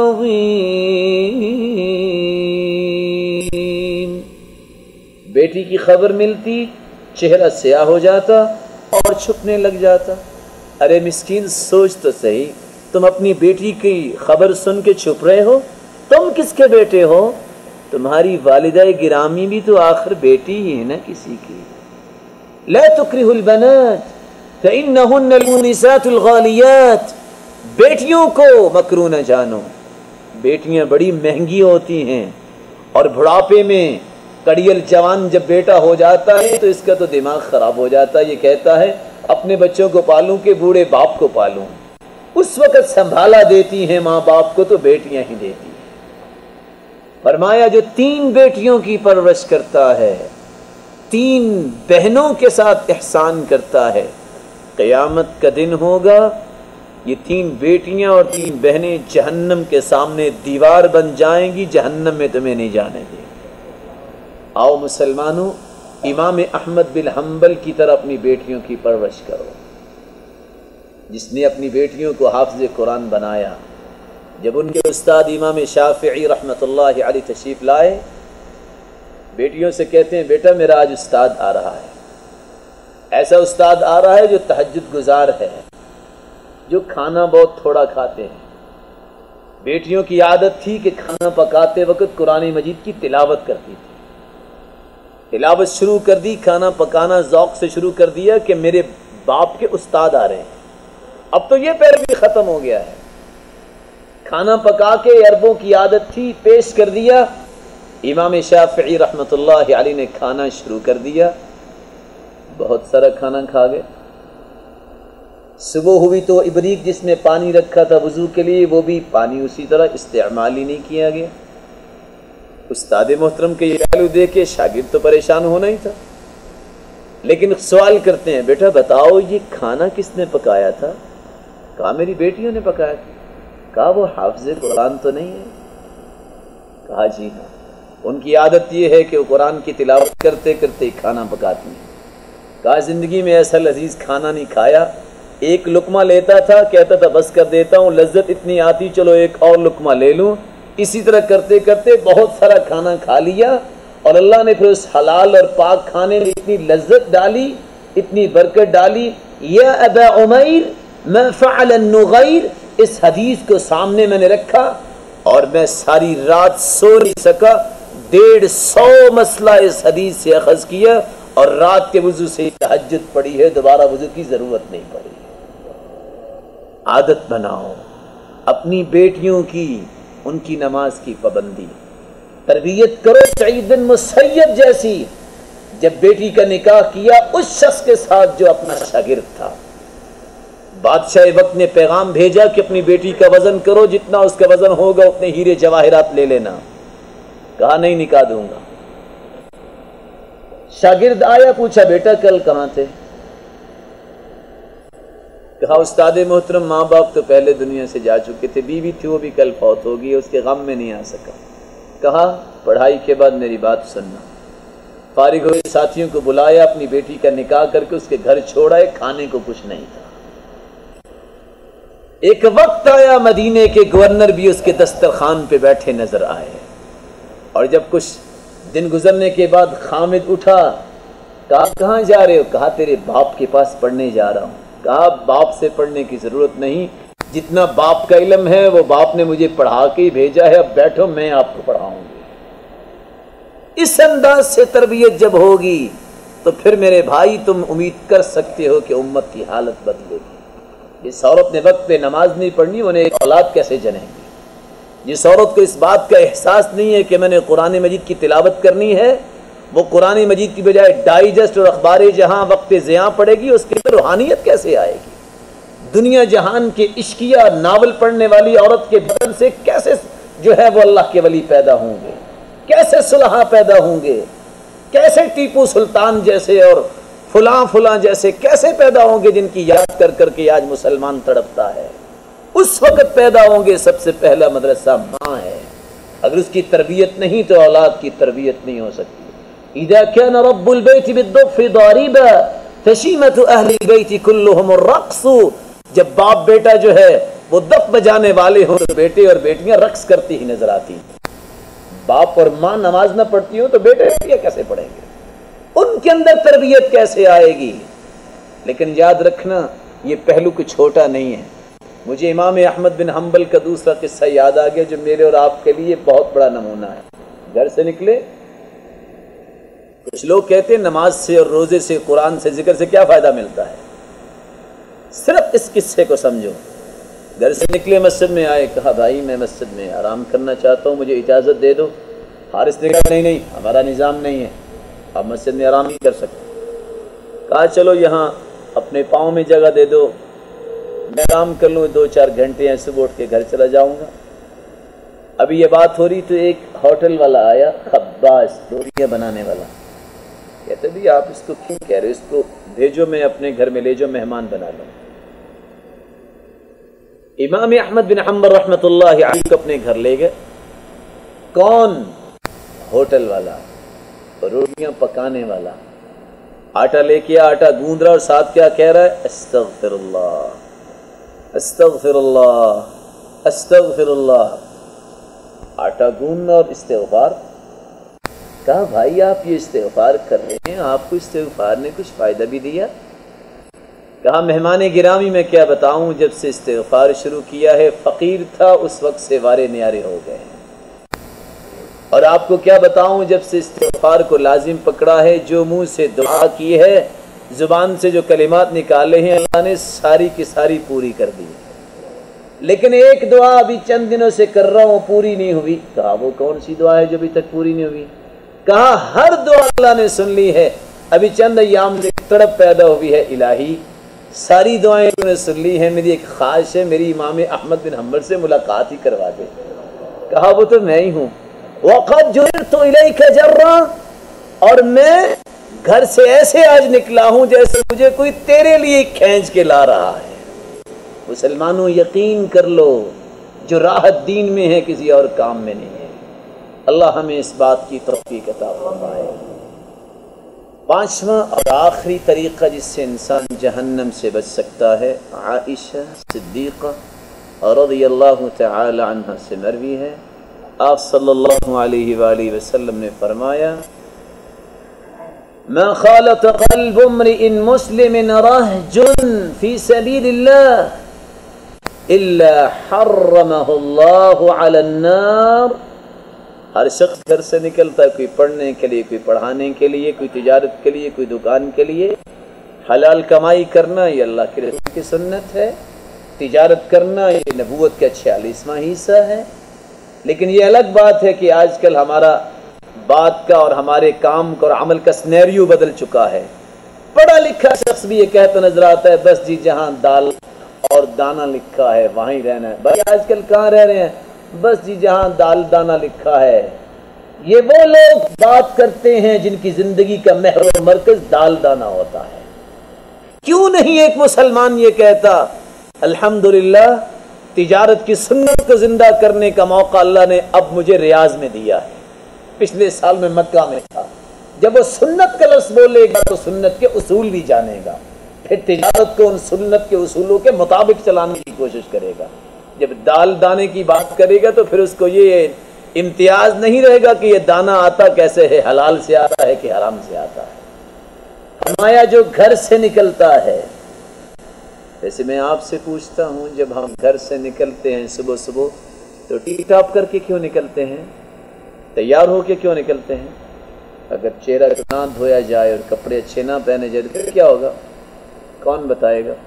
كظيم، بیٹی کی خبر ملتی چہرہ سیاہ ہو جاتا اور چھپنے لگ جاتا۔ ارے مسکین سوچ تو صحیح، تم اپنی بیٹی کی خبر سن کے چھپ رہے ہو، تم کس کے بیٹے ہو؟ تمہاری والدہ گرامی بھی تو آخر بیٹی ہی ہے نا کسی کی۔ لا تکرہ البنات فإنہن المونسات الغالیات، بیٹیوں کو مکروہ نہ جانو، بیٹیاں بڑی مہنگی ہوتی ہیں، اور بڑھاپے میں کڑیل جوان جب بیٹا ہو جاتا ہے تو اس کا تو دماغ خراب ہو جاتا ہے، یہ کہتا ہے اپنے بچوں کو پالوں کہ بوڑھے باپ کو پالوں۔ اس وقت سنبھالا دیتی ہیں ماں باپ کو تو بیٹیاں ہی دیتی ہیں۔ فرمایا جو تین بیٹیوں کی پرورش کرتا ہے، تین بہنوں کے ساتھ احسان کرتا ہے، قیامت کا دن ہوگا یہ تین بیٹیاں اور تین بہنیں جہنم کے سامنے دیوار بن جائیں گی، جہنم میں تمہیں نہیں جانے دیں۔ آؤ مسلمانوں، امام احمد بن حنبل کی طرح اپنی بیٹیوں کی پرورش کرو، جس نے اپنی بیٹیوں کو حافظ قرآن بنایا، جب ان کے استاد امام شافعی رحمۃ اللہ علیہ تشریف لائے، بیٹیوں سے کہتے ہیں بیٹا میرا آج استاد آ رہا ہے، ایسا استاد آ رہا ہے جو تہجد گزار ہے، جو کھانا بہت تھوڑا کھاتے ہیں۔ بیٹیوں کی عادت تھی کہ کھانا پکاتے وقت قرآن مجید کی تلاوت کرتی تھی۔ تلاوت شروع کر دی، کھانا پکانا ذوق سے شروع کر دیا کہ میرے باپ کے استاد آ رہے ہیں۔ اب تو یہ پہلے بھی ختم ہو گیا ہے، کھانا پکا کے عربوں کی عادت تھی پیش کر دیا۔ امام شافعی رحمۃ اللہ علیہ نے کھانا شروع کر دیا، بہت سارا کھانا کھا گئے۔ صبح ہوئی تو ابریق جس میں پانی رکھا تھا وضو کے لیے وہ بھی پانی اسی طرح استعمال ہی نہیں کیا گیا۔ استاد محترم کے یہ پہلو دیکھ کے شاگرد تو پریشان ہونا ہی تھا، لیکن سوال کرتے ہیں بیٹا بتاؤ یہ کھانا کس نے پکایا تھا؟ کہا میری بیٹیوں نے پکایا تھا۔ کہا وہ حافظ قرآن تو نہیں ہے؟ کہا جی ہاں، ان کی عادت یہ ہے کہ وہ قرآن کی تلاوت کرتے کرتے کھانا پکاتی ہیں۔ کہا زندگی میں ایسا لذیذ کھانا نہیں کھایا، ایک لقمہ لیتا تھا کہتا تھا بس کر دیتا ہوں، لذت اتنی آتی چلو ایک اور لقمہ لے لوں، اسی طرح کرتے کرتے بہت سارا کھانا کھا لیا، اور اللہ نے پھر اس حلال اور پاک کھانے میں اتنی لذت ڈالی، اتنی برکت ڈالی۔ یا ابا عمیر ما فعل النغیر، اس حدیث کو سامنے میں نے رکھا اور میں ساری رات سو نہیں سکا، ڈیڑھ سو مسئلہ اس حدیث سے اخذ کیا، اور رات کے وضو سے تہجد پڑی ہے، دوبارہ وضو کی ضرورت نہیں پڑی۔ عادت بناؤ اپنی بیٹیوں کی، ان کی نماز کی پابندی، تربیت کرو سعید بن مسیب جیسی۔ جب بیٹی کا نکاح کیا اس شخص کے ساتھ جو اپنا شاگرد تھا، بادشاہ وقت نے پیغام بھیجا کہ اپنی بیٹی کا وزن کرو، جتنا اس کا وزن ہوگا اتنے ہیرے جواہرات لے لینا۔ کہا نہیں نکاح دوں گا۔ شاگرد آیا، پوچھا بیٹا کل کہاں تھے؟ کہا استاد محترم ماں باپ تو پہلے دنیا سے جا چکے تھے، بیوی تھی وہ بھی کل فوت ہو گئی، اس کے غم میں نہیں آ سکا۔ کہا پڑھائی کے بعد میری بات سننا۔ فارغ ہوئے ساتھیوں کو بلایا، اپنی بیٹی کا نکاح کر کے اس کے گھر چھوڑا، کھانے کو کچھ نہیں تھا۔ ایک وقت آیا مدینے کے گورنر بھی اس کے دسترخوان پہ بیٹھے نظر آئے، اور جب کچھ دن گزرنے کے بعد خامد اٹھا، کہا کہاں جا رہے ہو؟ کہا تیرے باپ کے پاس پڑھنے جا رہا ہوں۔ کہا باپ سے پڑھنے کی ضرورت نہیں، جتنا باپ کا علم ہے وہ باپ نے مجھے پڑھا کے ہی بھیجا ہے، اب بیٹھو میں آپ کو پڑھاؤں گی۔ اس انداز سے تربیت جب ہوگی تو پھر میرے بھائی تم امید کر سکتے ہو کہ امت کی حالت بدلے گی۔ جس عورت نے وقت پہ نماز نہیں پڑھنی انہیں ایک اولاد کیسے جنیں گی؟ جس عورت کو اس بات کا احساس نہیں ہے کہ میں نے قرآن مجید کی تلاوت کرنی ہے، وہ قرآن مجید کی بجائے ڈائجسٹ اور اخبار جہاں وقت زیاں پڑے گی، اس کے اندر روحانیت کیسے آئے گی؟ دنیا جہان کے عشقیہ ناول پڑھنے والی عورت کے بدن سے کیسے جو ہے وہ اللہ کے ولی پیدا ہوں گے؟ کیسے صلحاء پیدا ہوں گے؟ کیسے ٹیپو سلطان جیسے اور فلاں فلاں جیسے کیسے پیدا ہوں گے جن کی یاد کر کر کے آج مسلمان تڑپتا ہے؟ اس وقت پیدا ہوں گے۔ سب سے پہلا مدرسہ ماں ہے، اگر اس کی تربیت نہیں تو اولاد کی تربیت نہیں ہو سکتی۔ اذا كان رب البيت بالضف ضاربا فشيمة اهل البيت كلهم الرقص، جب باپ بیٹا جو ہے وہ دف بجانے والے ہوں تو بیٹے اور بیٹیاں رقص کرتی ہی نظر آتی۔ باپ اور ماں نماز نہ پڑھتی ہو تو بیٹے بیٹیاں کیسے پڑھیں گے؟ ان کے اندر تربیت کیسے آئے گی؟ لیکن یاد رکھنا یہ پہلو کچھ چھوٹا نہیں ہے۔ مجھے امام احمد بن حنبل کا دوسرا قصہ یاد آ گیا جو میرے اور آپ کے لیے بہت بڑا نمونہ ہے۔ گھر سے نکلے، کچھ لوگ کہتے ہیں نماز سے اور روزے سے قرآن سے ذکر سے کیا فائدہ ملتا ہے؟ صرف اس قصے کو سمجھو۔ گھر سے نکلے مسجد میں آئے، کہا بھائی میں مسجد میں آرام کرنا چاہتا ہوں، مجھے اجازت دے دو۔ حارث نے کہا نہیں نہیں ہمارا نظام نہیں ہے، آپ مسجد میں آرام نہیں کر سکتے۔ کہا چلو یہاں اپنے پاؤں میں جگہ دے دو، میں آرام کر لوں، دو چار گھنٹے ہیں، صبح اٹھ کے گھر چلا جاؤں گا۔ ابھی یہ بات ہو رہی تو ایک ہوٹل والا آیا، خباز روٹیاں بنانے والا، کہتے بھی آپ اس کو کیوں کہہ رہے، اس کو بھیجو، میں اپنے گھر میں لے جاؤ، مہمان بنا لوں۔ امام احمد بن حنبل رحمۃ اللہ علیہ کو اپنے گھر لے گئے۔ کون؟ ہوٹل والا، روٹیاں پکانے والا۔ آٹا لے کے آٹا گوندھ رہا اور ساتھ کیا کہہ رہا ہے؟ استغفر اللہ استغفر اللہ استغفر اللہ، آٹا گوندنا اور استغفار. کہا بھائی آپ یہ استغفار کر رہے ہیں، آپ کو استغفار نے کچھ فائدہ بھی دیا؟ کہا مہمان گرامی میں کیا بتاؤں، جب سے استغفار شروع کیا ہے فقیر تھا اس وقت سے وارے نیارے ہو گئے ہیں. اور آپ کو کیا بتاؤں، جب سے استغفار کو لازم پکڑا ہے، جو منہ سے دعا کی ہے، زبان سے جو کلمات نکالے ہیں، اللہ نے ساری کی ساری پوری کر دی. لیکن ایک دعا ابھی چند دنوں سے کر رہا ہوں، پوری نہیں ہوئی. کہا وہ کون سی دعا ہے جو ابھی تک پوری نہیں ہوئی؟ کہا ہر دعا اللہ نے سن لی ہے، ابھی چند ایام سے تڑپ پیدا ہوئی ہے، الہی ساری دعائیں انہوں نے سن لی ہیں، میری ایک خواہش ہے میری امام احمد بن حنبل سے ملاقات ہی کروا دے. کہا وہ تو میں ہی ہوں. وَقَدْ جُرِرْتُ إِلَيْكَ جَرًّا، اور میں گھر سے ایسے آج نکلا ہوں جیسے مجھے کوئی تیرے لیے کھینچ کے لا رہا ہے. مسلمانوں یقین کر لو، جو راحت دین میں ہے کسی اور کام میں نہیں ہے. اللہ ہمیں اس بات کی توفیق عطا فرمائے. پانچواں اور آخری طریقہ جس سے انسان جہنم سے بچ سکتا ہے، عائشہ صدیقہ رضی اللہ تعالی عنہ سے مروی ہے، آپ صلی اللہ علیہ وآلہ وسلم نے فرمایا ما خالط قلب امرئ مسلم رہج فی سبیل اللہ الا حرمہ اللہ علی النار. ہر شخص گھر سے نکلتا ہے، کوئی پڑھنے کے لیے، کوئی پڑھانے کے لیے، کوئی تجارت کے لیے، کوئی دکان کے لیے. حلال کمائی کرنا یہ اللہ کے رسول کی سنت ہے، تجارت کرنا یہ نبوت کا چھیالیسواں حصہ ہے. لیکن یہ الگ بات ہے کہ آج کل ہمارا بات کا اور ہمارے کام کا اور عمل کا سنیریو بدل چکا ہے. پڑھا لکھا شخص بھی یہ کہتا نظر آتا ہے بس جی جہاں دال اور دانا لکھا ہے وہیں رہنا ہے. بھائی آج کل کہاں رہ رہے ہیں؟ بس جی جہاں دال دانا لکھا ہے. یہ وہ لوگ بات کرتے ہیں جن کی زندگی کا محور و مرکز دال دانا ہوتا ہے. کیوں نہیں ایک مسلمان یہ کہتا الحمدللہ تجارت کی سنت کو زندہ کرنے کا موقع اللہ نے اب مجھے ریاض میں دیا ہے. پچھلے سال میں مکہ میں تھا. جب وہ سنت کا لفظ بولے گا تو سنت کے اصول بھی جانے گا، پھر تجارت کو ان سنت کے اصولوں کے مطابق چلانے کی کوشش کرے گا. جب دال دانے کی بات کرے گا تو پھر اس کو یہ امتیاز نہیں رہے گا کہ یہ دانا آتا کیسے ہے، حلال سے آتا ہے کہ حرام سے آتا ہے. فرمایا جو گھر سے نکلتا ہے. ویسے میں آپ سے پوچھتا ہوں جب ہم گھر سے نکلتے ہیں صبح صبح تو ٹی ٹاپ کر کے کیوں نکلتے ہیں؟ تیار ہو کے کیوں نکلتے ہیں؟ اگر چہرہ نہ دھویا جائے اور کپڑے اچھے نہ پہنے جائے پھر کیا ہوگا؟ کون بتائے گا؟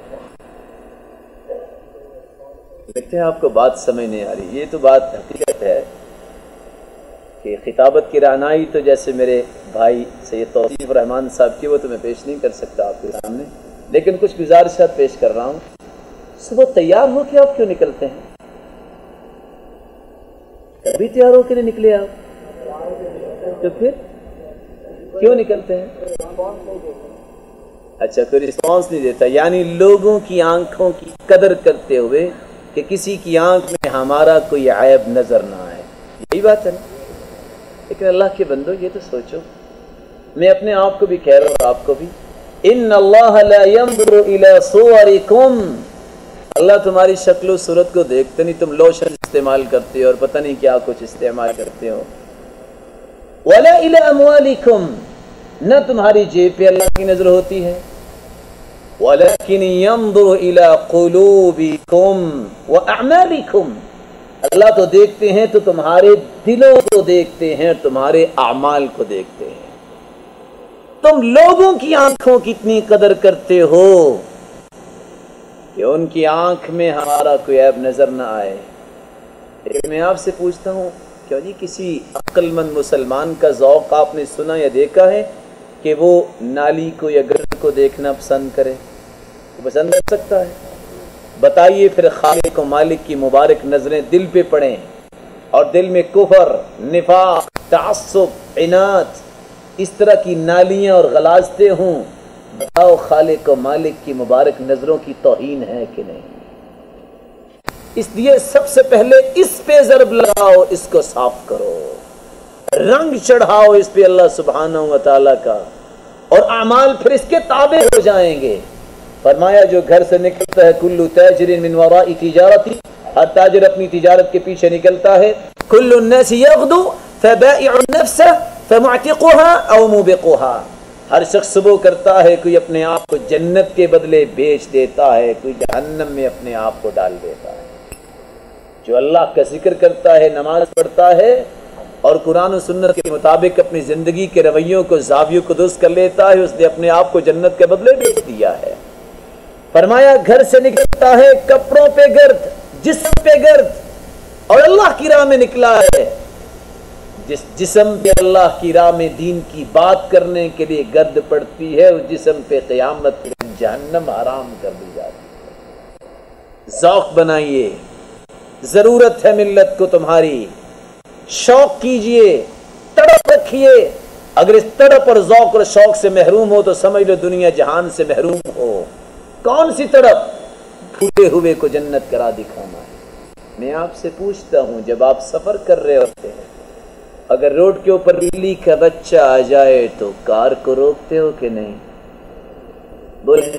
دیکھتے ہیں آپ کو بات سمجھ نہیں آ رہی. یہ تو بات حقیقت ہے کہ خطابت کی رعنائی تو جیسے میرے بھائی سید توصیف رحمان صاحب کی وہ تو میں پیش نہیں کر سکتا آپ کے سامنے، لیکن کچھ گزارشات پیش کر رہا ہوں. صبح تیار ہو کے آپ کیوں نکلتے ہیں؟ کبھی تیار ہو کے نہیں نکلے آپ تو پھر کیوں نکلتے ہیں؟ اچھا کوئی رسپانس نہیں دیتا، یعنی لوگوں کی آنکھوں کی قدر کرتے ہوئے کہ کسی کی آنکھ میں ہمارا کوئی عیب نظر نہ آئے. یہی بات ہے نا. لیکن اللہ کے بندو یہ تو سوچو، میں اپنے آپ کو بھی کہہ رہا ہوں آپ کو بھی، ان اللہ لا ينظر الى صورکم، اللہ تمہاری شکل و صورت کو دیکھتے نہیں. تم لوشن استعمال کرتے ہو اور پتہ نہیں کیا کچھ استعمال کرتے ہو. ولا الى اموالکم، نہ تمہاری جیب پہ اللہ کی نظر ہوتی ہے. ولیکن ينظر الى قلوبکم واعمالکم، اللہ تو دیکھتے ہیں تو تمہارے دلوں کو دیکھتے ہیں، تمہارے اعمال کو دیکھتے ہیں. تم لوگوں کی آنکھوں کی اتنی قدر کرتے ہو کہ ان کی آنکھ میں ہمارا کوئی عیب نظر نہ آئے. لیکن میں آپ سے پوچھتا ہوں کیا جی کسی عقل مند مسلمان کا ذوق آپ نے سنا یا دیکھا ہے کہ وہ نالی کو یا گٹر کو دیکھنا پسند کرے؟ وہ پسند کر سکتا ہے؟ بتائیے پھر خالق و مالک کی مبارک نظریں دل پہ پڑیں اور دل میں کفر، نفاق، تعصب، عناد، اس طرح کی نالیاں اور غلاظتیں ہوں، بتاؤ خالق و مالک کی مبارک نظروں کی توہین ہے کہ نہیں؟ اس لیے سب سے پہلے اس پہ ضرب لگاؤ، اس کو صاف کرو، رنگ چڑھاؤ اس پہ اللہ سبحانہ و تعالیٰ کا، اور اعمال پھر اس کے تابع ہو جائیں گے. فرمایا جو گھر سے نکلتا ہے کلو تاجر من وراء تجارتی ہر تاجر اپنی تجارت کے پیچھے نکلتا ہے. کل الناس یغدو فبائع النفس فمعتقها او موبقها. ہر شخص صبح کرتا ہے، کوئی اپنے آپ کو جنت کے بدلے بیچ دیتا ہے، کوئی جہنم میں اپنے آپ کو ڈال دیتا ہے. جو اللہ کا ذکر کرتا ہے، نماز پڑھتا ہے اور قرآن و سنت کے مطابق اپنی زندگی کے رویوں کو زاویوں کو درست کر لیتا ہے، اس نے اپنے آپ کو جنت کے بدلے بیچ دیا ہے. فرمایا گھر سے نکلتا ہے کپڑوں پہ گرد، جسم پہ گرد، اور اللہ کی راہ میں نکلا ہے. جس جسم پہ اللہ کی راہ میں دین کی بات کرنے کے لیے گرد پڑتی ہے، اس جسم پہ قیامت جہنم حرام کر دی جاتی ہے. ذوق بنائیے، ضرورت ہے ملت کو تمہاری. شوق کیجئے، تڑپ رکھیے. اگر اس تڑپ اور ذوق اور شوق سے محروم ہو تو سمجھ لو دنیا جہان سے محروم ہو. کون سی تڑپ؟ بھولے ہوئے کو جنت کرا دکھانا ہے. میں آپ سے پوچھتا ہوں، جب آپ سفر کر رہے ہوتے ہیں، اگر روڈ کے اوپر بلی کا بچہ آ جائے تو کار کو روکتے ہو کہ نہیں؟ بولے.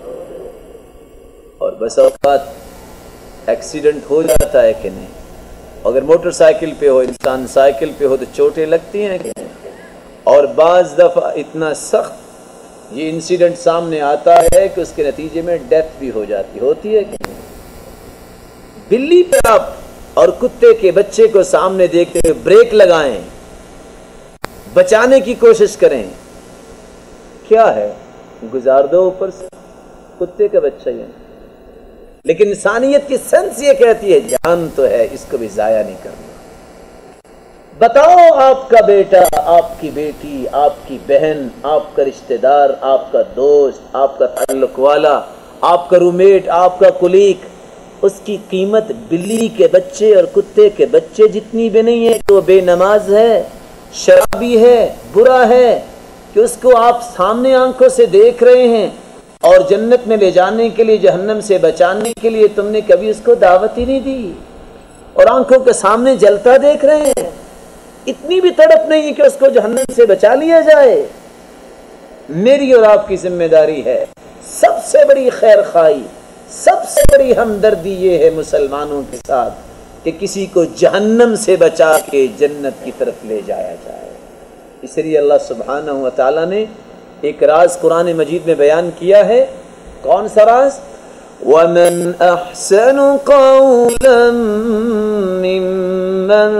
اور بس اوقات ایکسیڈنٹ ہو جاتا ہے کہ نہیں؟ اگر موٹر سائیکل پہ ہو، انسان سائیکل پہ ہو تو چوٹیں لگتی ہیں کہ نہیں؟ اور بعض دفعہ اتنا سخت یہ انسیڈنٹ سامنے آتا ہے کہ اس کے نتیجے میں ڈیتھ بھی ہو جاتی ہوتی ہے کہ نہیں؟ بلی پہ آپ اور کتے کے بچے کو سامنے دیکھتے ہوئے بریک لگائیں، بچانے کی کوشش کریں. کیا ہے؟ گزار دو اوپر سے، کتے کا بچہ یہ. لیکن انسانیت کی سنس یہ کہتی ہے جان تو ہے، اس کو بھی ضائع نہیں کرنا. بتاؤ آپ کا بیٹا، آپ کی بیٹی، آپ کی بہن، آپ کا رشتہ دار، آپ کا دوست، آپ کا تعلق والا، آپ کا رومیٹ، آپ کا کولیگ، اس کی قیمت بلی کے بچے اور کتے کے بچے جتنی بھی نہیں ہے کہ وہ بے نماز ہے، شرابی ہے، برا ہے، کہ اس کو آپ سامنے آنکھوں سے دیکھ رہے ہیں اور جنت میں لے جانے کے لیے، جہنم سے بچانے کے لیے تم نے کبھی اس کو دعوت ہی نہیں دی اور آنکھوں کے سامنے جلتا دیکھ رہے ہیں. اتنی بھی تڑپ نہیں ہے کہ اس کو جہنم سے بچا لیا جائے. میری اور آپ کی ذمہ داری ہے. سب سے بڑی خیر خواہی، سب سے بڑی ہمدردی یہ ہے مسلمانوں کے ساتھ کہ کسی کو جہنم سے بچا کے جنت کی طرف لے جایا جائے. اس لیے اللہ سبحانہ و تعالی نے ایک راز قرآن مجید میں بیان کیا ہے. کون سا راز؟ وَمَنْ أَحْسَنُ قَوْلًا مِّمَّنْ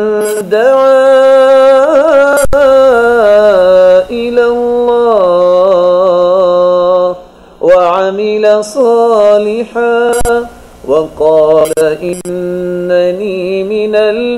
دَعَا إِلَى اللَّهِ وَعَمِلَ صَالِحًا وَقَالَ إِنَّنِي مِنَ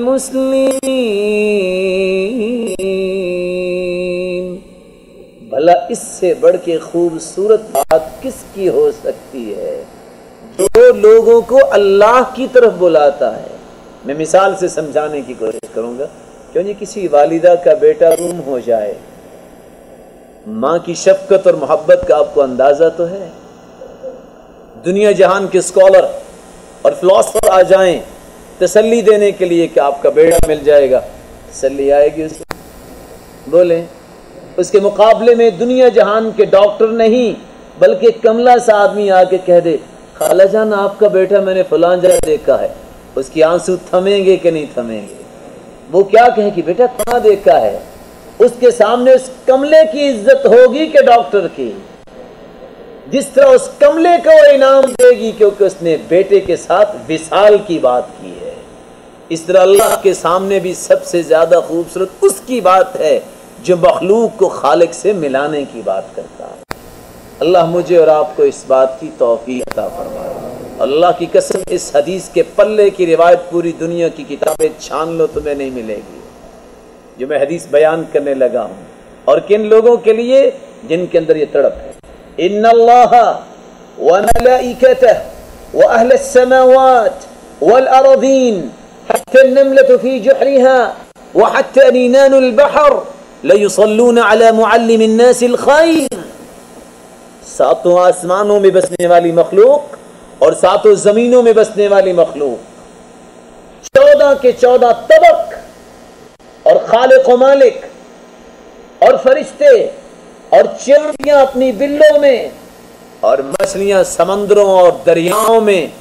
الْمُسْلِمِينَ. بھلا اس سے بڑھ کے خوبصورت بات کس کی ہو سکتی ہے جو لوگوں کو اللہ کی طرف بلاتا ہے. میں مثال سے سمجھانے کی کوشش کروں گا. کیوں جی کسی والدہ کا بیٹا گم ہو جائے، ماں کی شفقت اور محبت کا آپ کو اندازہ تو ہے. دنیا جہان کے اسکالر اور فلاسفر آ جائیں تسلی دینے کے لیے کہ آپ کا بیٹا مل جائے گا، تسلی آئے گی اسے؟ بولیں. اس کے مقابلے میں دنیا جہان کے ڈاکٹر نہیں بلکہ کملا سا آدمی آ کے کہہ دے خالہ جان آپ کا بیٹا میں نے فلاں جگہ دیکھا ہے، اس کی آنسو تھمیں گے کہ نہیں تھمیں گے؟ وہ کیا کہے کہ بیٹا کہاں دیکھا ہے؟ اس کے سامنے اس کملے کی عزت ہوگی کہ ڈاکٹر کی؟ جس طرح اس کملے کو انعام دے گی کیونکہ اس نے بیٹے کے ساتھ وصال کی بات کی ہے، اس طرح اللہ کے سامنے بھی سب سے زیادہ خوبصورت اس کی بات ہے جو مخلوق کو خالق سے ملانے کی بات کرتا ہے. اللہ مجھے اور آپ کو اس بات کی توفیق عطا فرمائے. اللہ کی قسم اس حدیث کے پلے کی روایت پوری دنیا کی کتابیں چھان لو تمہیں نہیں ملے گی جو میں حدیث بیان کرنے لگا ہوں. اور کن لوگوں کے لیے؟ جن کے اندر یہ تڑپ ہے. ان اللہ وملائکتہ واہل السماوات والارضین حتی النملة فی جحرها وحتی نینان البحر لیصلون علی معلم الناس الخیر. ساتوں آسمانوں میں بسنے والی مخلوق اور ساتوں زمینوں میں بسنے والی مخلوق، چودہ کے چودہ طبق اور خالق و مالک اور فرشتے اور چڑیاں اپنی بلوں میں اور مچھلیاں سمندروں اور دریاؤں میں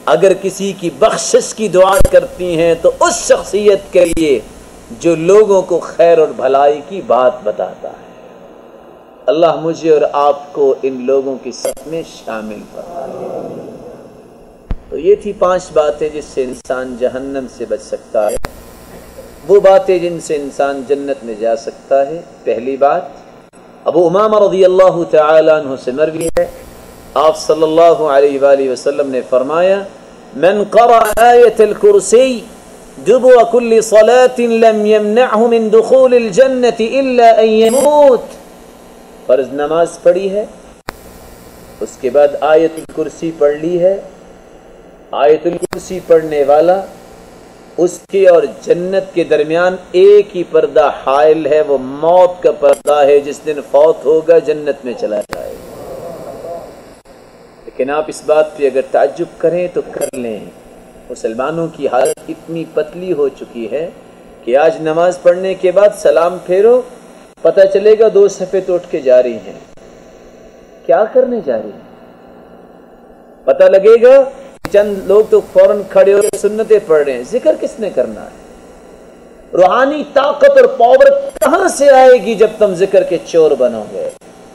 اگر کسی کی بخشش کی دعا کرتی ہیں تو اس شخصیت کے لیے جو لوگوں کو خیر اور بھلائی کی بات بتاتا ہے۔ اللہ مجھے اور آپ کو ان لوگوں کی صف میں شامل فرمائے۔ تو یہ تھی پانچ باتیں جس سے انسان جہنم سے بچ سکتا ہے، وہ باتیں جن سے انسان جنت میں جا سکتا ہے۔ پہلی بات ابو امامہ رضی اللہ تعالی عنہ سے مروی ہے، آپ صلی اللہ علیہ وآلہ وسلم نے فرمایا من قرأ آیت الکرسی دبر كل صلاة لم يمنعه من دخول الجنة الا ان يموت۔ فرض نماز پڑھی ہے، اس کے بعد آیت الکرسی پڑھ لی ہے، آیت الکرسی پڑھنے والا اس کے اور جنت کے درمیان ایک ہی پردہ حائل ہے، وہ موت کا پردہ ہے، جس دن فوت ہوگا جنت میں چلا جائے گا۔ لیکن آپ اس بات پہ اگر تعجب کریں تو کر لیں، مسلمانوں کی حالت اتنی پتلی ہو چکی ہے کہ آج نماز پڑھنے کے بعد سلام پھیرو، پتہ چلے گا دو صفحے تو اٹھ کے جا رہی ہیں، کیا کرنے جا رہی ہیں؟ پتہ لگے گا چند لوگ تو فوراً کھڑے ہو کے سنتیں پڑھ رہے ہیں، ذکر کس نے کرنا ہے؟ روحانی طاقت اور پاور کہاں سے آئے گی جب تم ذکر کے چور بنو گے؟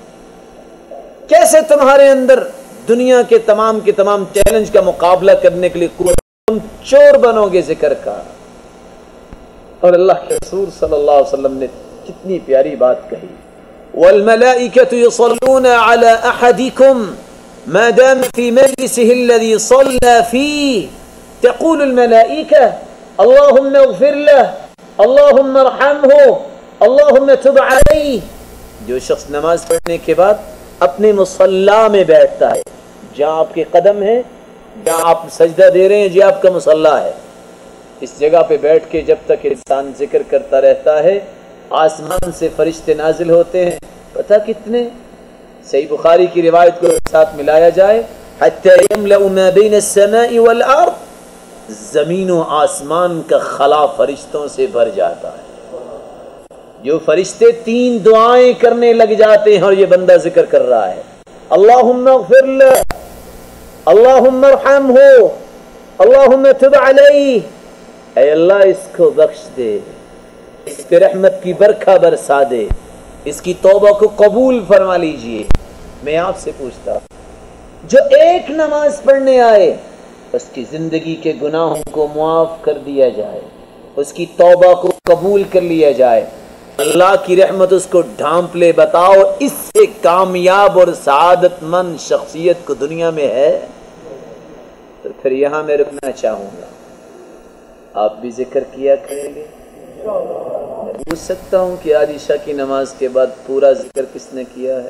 کیسے تمہارے اندر دنیا کے تمام کے تمام چیلنج کا مقابلہ کرنے کے لیے قوت، تم چور بنو گے ذکر کا؟ اور اللہ کے رسول صلی اللہ علیہ وسلم نے کتنی پیاری بات کہی، والملائکۃ یصلون علی احدکم ما دام في مجلسه الذي صلى فيه تقول الملائكة اللهم اغفر له اللهم ارحمه اللهم تب عليه۔ جو شخص نماز پڑھنے کے بعد اپنے مصلی میں بیٹھتا ہے، جہاں آپ کے قدم ہیں، جہاں آپ سجدہ دے رہے ہیں، جی آپ کا مصلی ہے، اس جگہ پہ بیٹھ کے جب تک انسان ذکر کرتا رہتا ہے، آسمان سے فرشتے نازل ہوتے ہیں، پتہ کتنے؟ صحیح بخاری کی روایت کو ساتھ ملایا جائے، حتی یملأ ما بین السماء والارض، زمین و آسمان کا خلا فرشتوں سے بھر جاتا ہے۔ جو فرشتے تین دعائیں کرنے لگ جاتے ہیں اور یہ بندہ ذکر کر رہا ہے، اللہم اغفر لہ، اللہم ارحمہ، اللہم تب علیہ، اے اللہ اس کو بخش دے، اس پہ رحمت کی برکھا برسا دے، اس کی توبہ کو قبول فرما لیجئے۔ میں آپ سے پوچھتا ہوں، جو ایک نماز پڑھنے آئے اس کی زندگی کے گناہوں کو معاف کر دیا جائے، اس کی توبہ کو قبول کر لیا جائے، اللہ کی رحمت اس کو ڈھانپ لے، بتاؤ اس سے کامیاب اور سعادت مند شخصیت کو دنیا میں ہے؟ تو پھر یہاں میں رکنا چاہوں گا، آپ بھی ذکر کیا کریں گے؟ میں پوچھ سکتا ہوں کہ آج عشاء کی نماز کے بعد پورا ذکر کس نے کیا ہے؟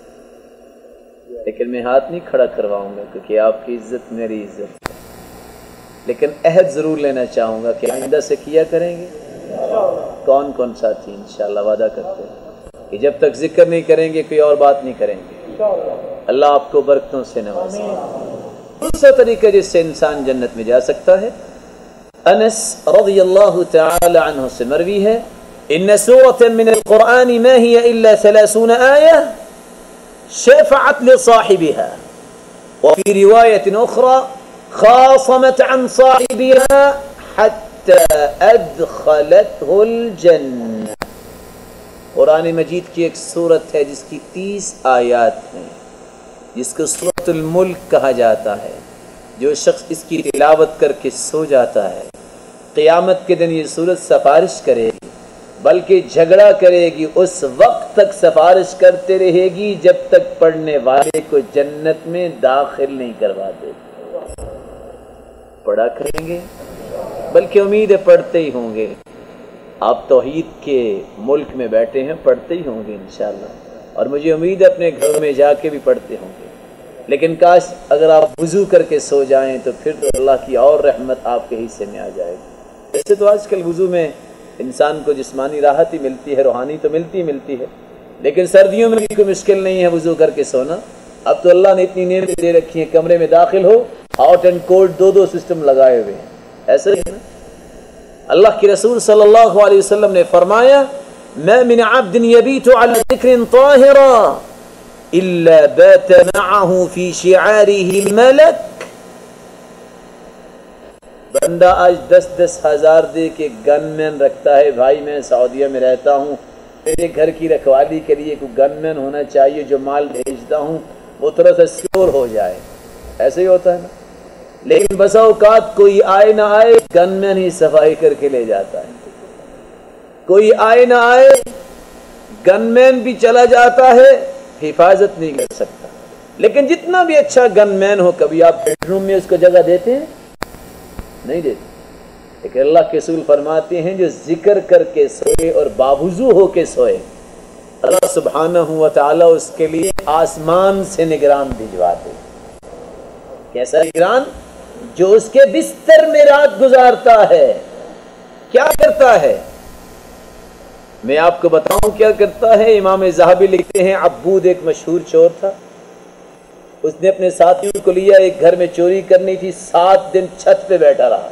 لیکن میں ہاتھ نہیں کھڑا کرواؤں گا کیونکہ آپ کی عزت میری عزت ہے، لیکن عہد ضرور لینا چاہوں گا کہ آئندہ سے کیا کریں گے۔ کون کون ساتھی انشاءاللہ وعدہ کرتے ہیں کہ جب تک ذکر نہیں کریں گے کوئی اور بات نہیں کریں گے؟ اللہ آپ کو برکتوں سے نوازے۔ دوسرا طریقہ جس سے انسان جنت میں جا سکتا ہے، انس رضی اللہ تعالی عنہ سے مروی ہے، ان سورة من القرآن ما هي الا ثلاثون آیہ شفعت لصاحبها، وفي رواية أخرى خاصمت عن صاحبها حتى أدخلته الجنة۔ قرآن مجید کی ایک سورت ہے جس کی تیس آیات ہیں، جس کو سورۃ الملک کہا جاتا ہے۔ جو شخص اس کی تلاوت کر کے سو جاتا ہے، قیامت کے دن یہ سورت سفارش کرے گی، بلکہ جھگڑا کرے گی، اس وقت تک سفارش کرتے رہے گی جب تک پڑھنے والے کو جنت میں داخل نہیں کروا دے۔ پڑھا کریں گے، بلکہ امید ہے پڑھتے ہی ہوں گے۔ آپ توحید کے ملک میں بیٹھے ہیں، پڑھتے ہی ہوں گے انشاءاللہ، اور مجھے امید ہے اپنے گھر میں جا کے بھی پڑھتے ہوں گے۔ لیکن کاش اگر آپ وضو کر کے سو جائیں تو پھر تو اللہ کی اور رحمت آپ کے حصے میں آ جائے گی۔ ویسے تو آج کل وضو میں انسان کو جسمانی راحت ہی ملتی ہے، روحانی تو ملتی ملتی ہے، لیکن سردیوں میں بھی کوئی مشکل نہیں ہے وضو کر کے سونا۔ اب تو اللہ نے اتنی نعمتیں دے رکھی ہیں، کمرے میں داخل ہو ہاٹ اینڈ کولڈ دو دو سسٹم لگائے ہوئے ہیں، ایسا ہی ہے نا۔ اللہ کے رسول صلی اللہ علیہ وسلم نے فرمایا، ما من عبد يبيت على ذكر طاهرا الا بات معه في شعاره الملك بندہ آج دس دس ہزار دے کے گن مین رکھتا ہے. بھائی میں سعودیہ میں رہتا ہوں, میرے گھر کی رکھوالی کے لیے کوئی گن مین ہونا چاہیے, جو مال بھیجتا ہوں وہ تھوڑا سا سیور ہو جائے. ایسے ہی ہوتا ہے نا. لیکن بسا اوقات کوئی آئے نہ آئے, گن مین ہی صفائی کر کے لے جاتا ہے. کوئی آئے نہ آئے, گن مین بھی چلا جاتا ہے, حفاظت نہیں کر سکتا. لیکن جتنا بھی اچھا گن مین ہو, کبھی آپ بیڈ روم میں اس کو جگہ دیتے ہیں؟ نہیں دیتے. لیکن اللہ کے رسول فرماتے ہیں جو ذکر کر کے سوئے اور باوضو ہو کے سوئے, اللہ سبحانہ و تعالی اس کے لیے آسمان سے نگران بھجواتے. کیسا نگران؟ جو اس کے بستر میں رات گزارتا ہے. کیا کرتا ہے؟ میں آپ کو بتاؤں کیا کرتا ہے. امام ذہبی لکھتے ہیں عبود ایک مشہور چور تھا. اس نے اپنے ساتھیوں کو لیا, ایک گھر میں چوری کرنی تھی. سات دن چھت پہ بیٹھا رہا,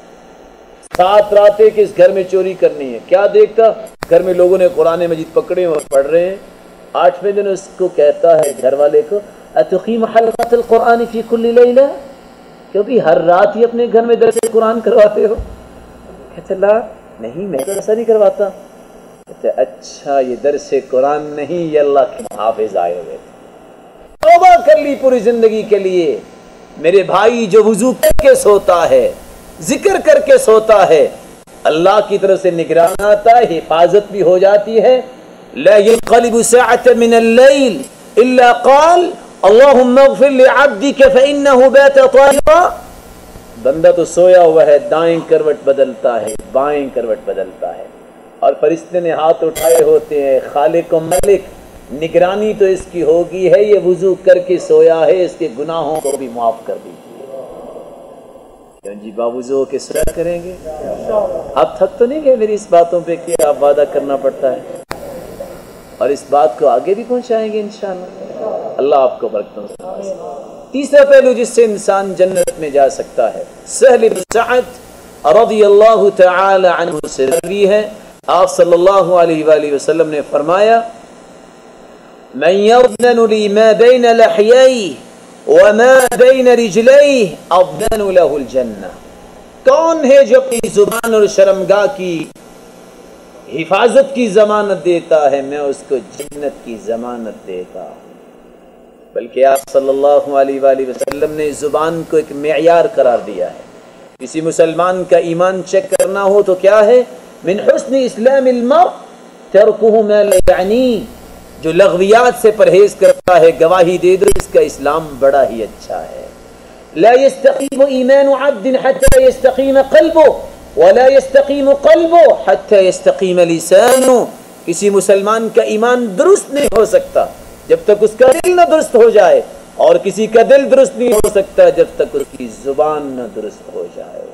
سات راتیں کہ اس گھر میں چوری کرنی ہے. کیا دیکھتا؟ گھر میں لوگوں نے قرآن مجید پکڑے اور پڑھ رہے ہیں. آٹھویں دن اس کو کہتا ہے گھر والے کو, اتقیم حلقۃ القرآن فی کل لیلہ, کیونکہ ہر رات ہی اپنے گھر میں درس قرآن کرواتے ہو؟ کہتے اللہ نہیں, میں تو ایسا نہیں کرواتا. کہتے اچھا یہ درس قرآن نہیں, یہ اللہ کے حافظ آئے ہوئے. توبہ کر لی پوری زندگی کے لیے. میرے بھائی جو وضو کر کے سوتا ہے, ذکر کر کے سوتا ہے, اللہ کی طرف سے نگران آتا ہے, حفاظت بھی ہو جاتی ہے. لا ينقلب ساعة من الليل الا قال اللهم اغفر لعبدك فانه بات طاهرا. بندہ تو سویا ہوا ہے, دائیں کروٹ بدلتا ہے, بائیں کروٹ بدلتا ہے, اور فرشتے نے ہاتھ اٹھائے ہوتے ہیں. خالق و مالک, نگرانی تو اس کی ہوگی ہے, یہ وضو کر کے سویا ہے, اس کے گناہوں کو بھی معاف کر دیجیے. کیوں جی باوضو کے سویا کریں گے؟ آپ تھک تو نہیں گئے میری اس باتوں پہ کہ آپ وعدہ کرنا پڑتا ہے, اور اس بات کو آگے بھی پہنچائیں گے انشاءاللہ. اللہ آپ کو برکتوں سے. تیسرا پہلو جس سے انسان جنت میں جا سکتا ہے, سہل بن سعد رضی اللہ تعالی عنہ سے روی ہے, آپ صلی اللہ علیہ وآلہ وسلم نے فرمایا من يضمن لي ما بين لحييه وما بين رجليه اضمن له الجنة. کون ہے جو اپنی زبان اور شرمگاہ کی حفاظت کی ضمانت دیتا ہے؟ میں اس کو جنت کی ضمانت دیتا ہوں. بلکہ آپ صلی اللہ علیہ وآلہ وسلم نے زبان کو ایک معیار قرار دیا ہے. کسی مسلمان کا ایمان چیک کرنا ہو تو کیا ہے؟ من حسن اسلام المرء ترکہ ما لا یعنی. جو لغویات سے پرہیز کرتا ہے, گواہی دے دو اس کا اسلام بڑا ہی اچھا ہے. لا يستقيم ایمان عبد حتى يستقيم قلبه ولا يستقيم قلبه حتى يستقيم لسانه. کسی مسلمان کا ایمان درست نہیں ہو سکتا جب تک اس کا دل نہ درست ہو جائے, اور کسی کا دل درست نہیں ہو سکتا جب تک اس کی زبان نہ درست ہو جائے.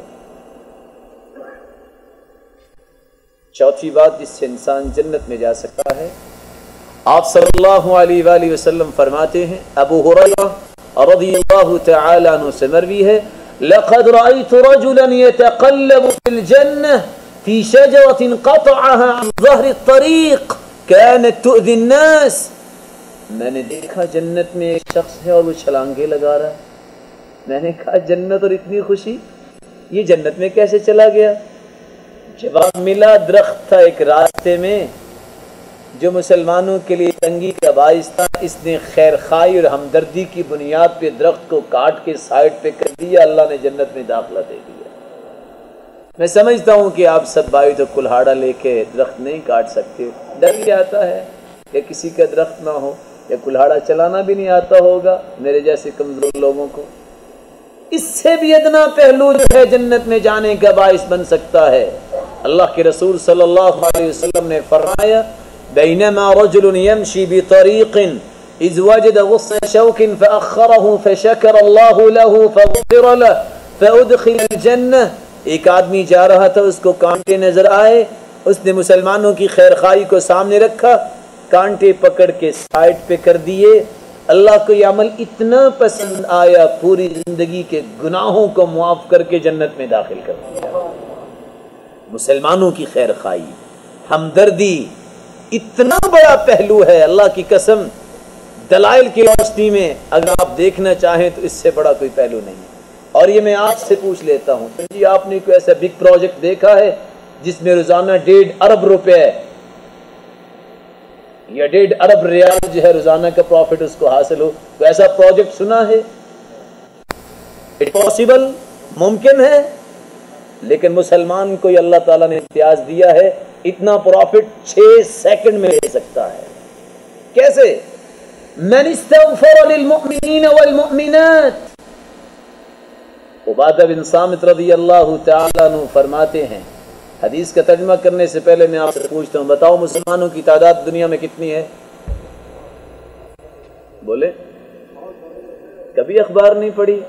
چوتھی بات جس سے انسان جنت میں جا سکتا ہے, آپ صلی اللہ علیہ وآلہ وسلم فرماتے ہیں, ابو ہریرہ رضی اللہ تعالی عنہ سے مروی ہے, لقد رأيت رجلا يتقلب في الجنة في شجرة قطعها عن ظهر الطريق كانت تؤذي الناس. میں نے دیکھا جنت میں ایک شخص ہے اور وہ چھلانگے لگا رہا ہے. میں نے کہا جنت اور اتنی خوشی, یہ جنت میں کیسے چلا گیا؟ جواب ملا, درخت تھا ایک راستے میں جو مسلمانوں کے لیے تنگی کا باعث تھا. اس نے خیر خواہی اور ہمدردی کی بنیاد پہ درخت کو کاٹ کے سائڈ پہ کر دیا, اللہ نے جنت میں داخلہ دے دیا. میں سمجھتا ہوں کہ آپ سب بھائی تو کلہاڑا لے کے درخت نہیں کاٹ سکتے. ڈر بھی آتا ہے کہ کسی کا درخت نہ ہو, یا کلہاڑا چلانا بھی نہیں آتا ہوگا میرے جیسے کمزور لوگوں کو. اس سے بھی ادنا پہلو جو ہے جنت میں جانے کا باعث بن سکتا ہے. اللہ کے رسول صلی اللہ علیہ وسلم نے فرمایا, بینما رجل یمشی بطریق اذ وجد غصن شوک فاخره فشکر اللہ له فغفر له فادخل الجنہ. ایک آدمی جا رہا تھا, اس کو کانٹے نظر آئے, اس نے مسلمانوں کی خیر خواہی کو سامنے رکھا, کانٹے پکڑ کے سائڈ پہ کر دیے. اللہ کو یہ عمل اتنا پسند آیا, پوری زندگی کے گناہوں کو معاف کر کے جنت میں داخل کر دیا. مسلمانوں کی خیر خواہی, ہمدردی اتنا بڑا پہلو ہے, اللہ کی قسم دلائل کی روشنی میں اگر آپ دیکھنا چاہیں تو اس سے بڑا کوئی پہلو نہیں. اور یہ میں آپ سے پوچھ لیتا ہوں جی آپ نے کوئی ایسا بگ پروجیکٹ دیکھا ہے جس میں روزانہ ڈیڑھ ارب روپے یا ڈیڑھ ارب ریال جو ہے روزانہ کا پروفٹ اس کو حاصل ہو؟ کوئی ایسا پروجیکٹ سنا ہے؟ اٹ پاسبل، ممکن ہے، لیکن مسلمان کو یہ اللہ تعالیٰ نے امتیاز دیا ہے اتنا پروفٹ چھ سیکنڈ میں لے سکتا ہے۔ کیسے؟ من استغفر للمؤمنین والمؤمنات، عبادہ بن صامت رضی اللہ تعالیٰ عنہ فرماتے ہیں، حدیث کا ترجمہ کرنے سے پہلے میں آپ سے پوچھتا ہوں بتاؤ مسلمانوں کی تعداد دنیا میں کتنی ہے؟ بولے، کبھی اخبار نہیں پڑھی؟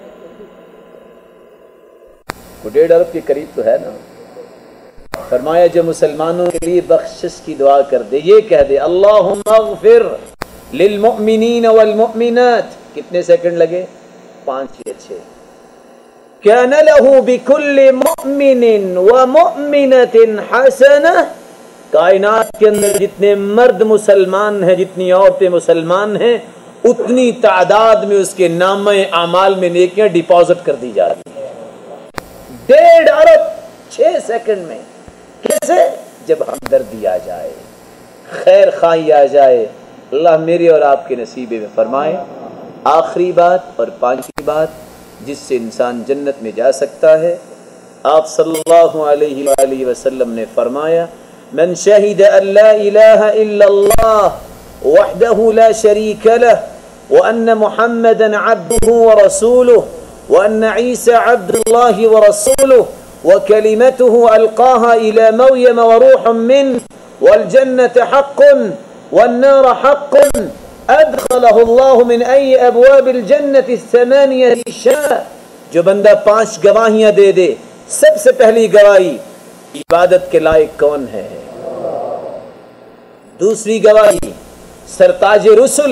وہ ڈیڑھ ارب کے قریب تو ہے نا۔ فرمایا جو مسلمانوں کے لیے بخشش کی دعا کر دے، یہ کہہ دے اللہم اغفر للمؤمنین والمؤمنات، کتنے سیکنڈ لگے؟ پانچ یا چھ۔ كان له بكل مؤمن ومؤمنة حسنة، کائنات کے اندر جتنے مرد مسلمان ہیں، جتنی عورتیں مسلمان ہیں، اتنی تعداد میں اس کے نامہ اعمال میں نیکیاں ڈپازٹ کر دی جا رہی ہیں۔ ڈیڑھ ارب چھ سیکنڈ میں۔ کیسے؟ جب ہمدردی آ جائے، خیر خواہی آ جائے۔ اللہ میرے اور آپ کے نصیبے میں فرمائے۔ آخری بات اور پانچویں بات جس سے انسان جنت میں جا سکتا ہے، آپ صلی اللہ علیہ وآلہ وسلم نے فرمایا من شہد ان لا الہ الا اللہ وحدہ لا شریک لہ وان محمدا عبدہ ورسولہ وان عیسی عبد اللہ ورسولہ وکلمتہ القاها الى مریم وروح منہ والجنة حق والنار حق ادخلہ اللہ من ای ابواب الجنت الثمانیہ شاء۔ جو بندہ پانچ گواہیاں دے دے، سب سے پہلی گواہی عبادت کے لائق کون ہے، دوسری گواہی سرتاج رسل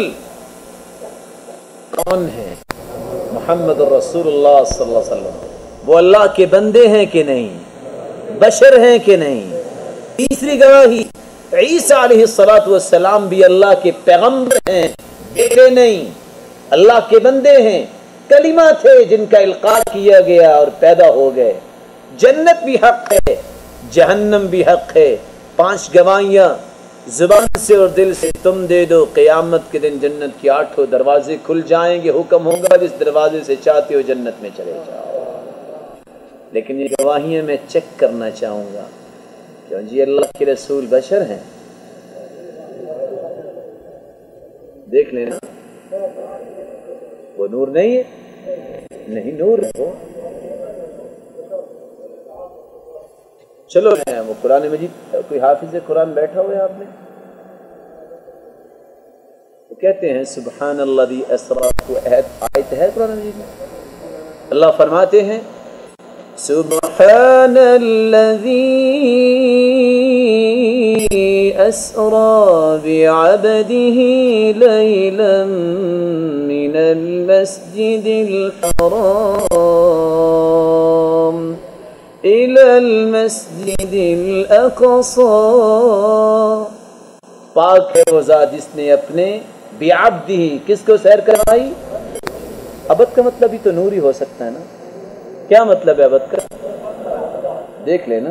کون ہے، محمد رسول اللہ صلی اللہ علیہ وسلم، وہ اللہ کے بندے ہیں کہ نہیں، بشر ہیں کہ نہیں۔ تیسری گواہی عیسیٰ علیہ الصلوۃ والسلام بھی اللہ کے پیغمبر ہیں، بیٹے نہیں، اللہ کے بندے ہیں، کلمہ تھے جن کا القاء کیا گیا اور پیدا ہو گئے۔ جنت بھی حق ہے، جہنم بھی حق ہے۔ پانچ گواہیاں زبان سے اور دل سے تم دے دو، قیامت کے دن جنت کے آٹھوں دروازے کھل جائیں گے، حکم ہوگا جس دروازے سے چاہتے ہو جنت میں چلے جاؤ۔ لیکن یہ گواہیاں میں چیک کرنا چاہوں گا، کیوں جی اللہ کے رسول بشر ہیں، دیکھ لینا وہ نور نہیں ہے، نہیں نور ہے وہ۔ چلو وہ قرآن مجید، کوئی حافظ قرآن بیٹھا ہوا ہے آپ میں، وہ کہتے ہیں سبحان الذی اسریٰ، کو آیت ہے قرآن مجید میں، اللہ فرماتے ہیں سبحان الذی اسریٰ بعبدہ لیلا من المسجد الحرام الى المسجد الاقصى۔ پاک ہے وہ ذات جس نے اپنے بعبدہ، کس کو سیر کروائی؟ عبد کا مطلب ہی تو نور ہی ہو سکتا ہے نا، کیا مطلب ہے عبد کا؟ دیکھ لینا،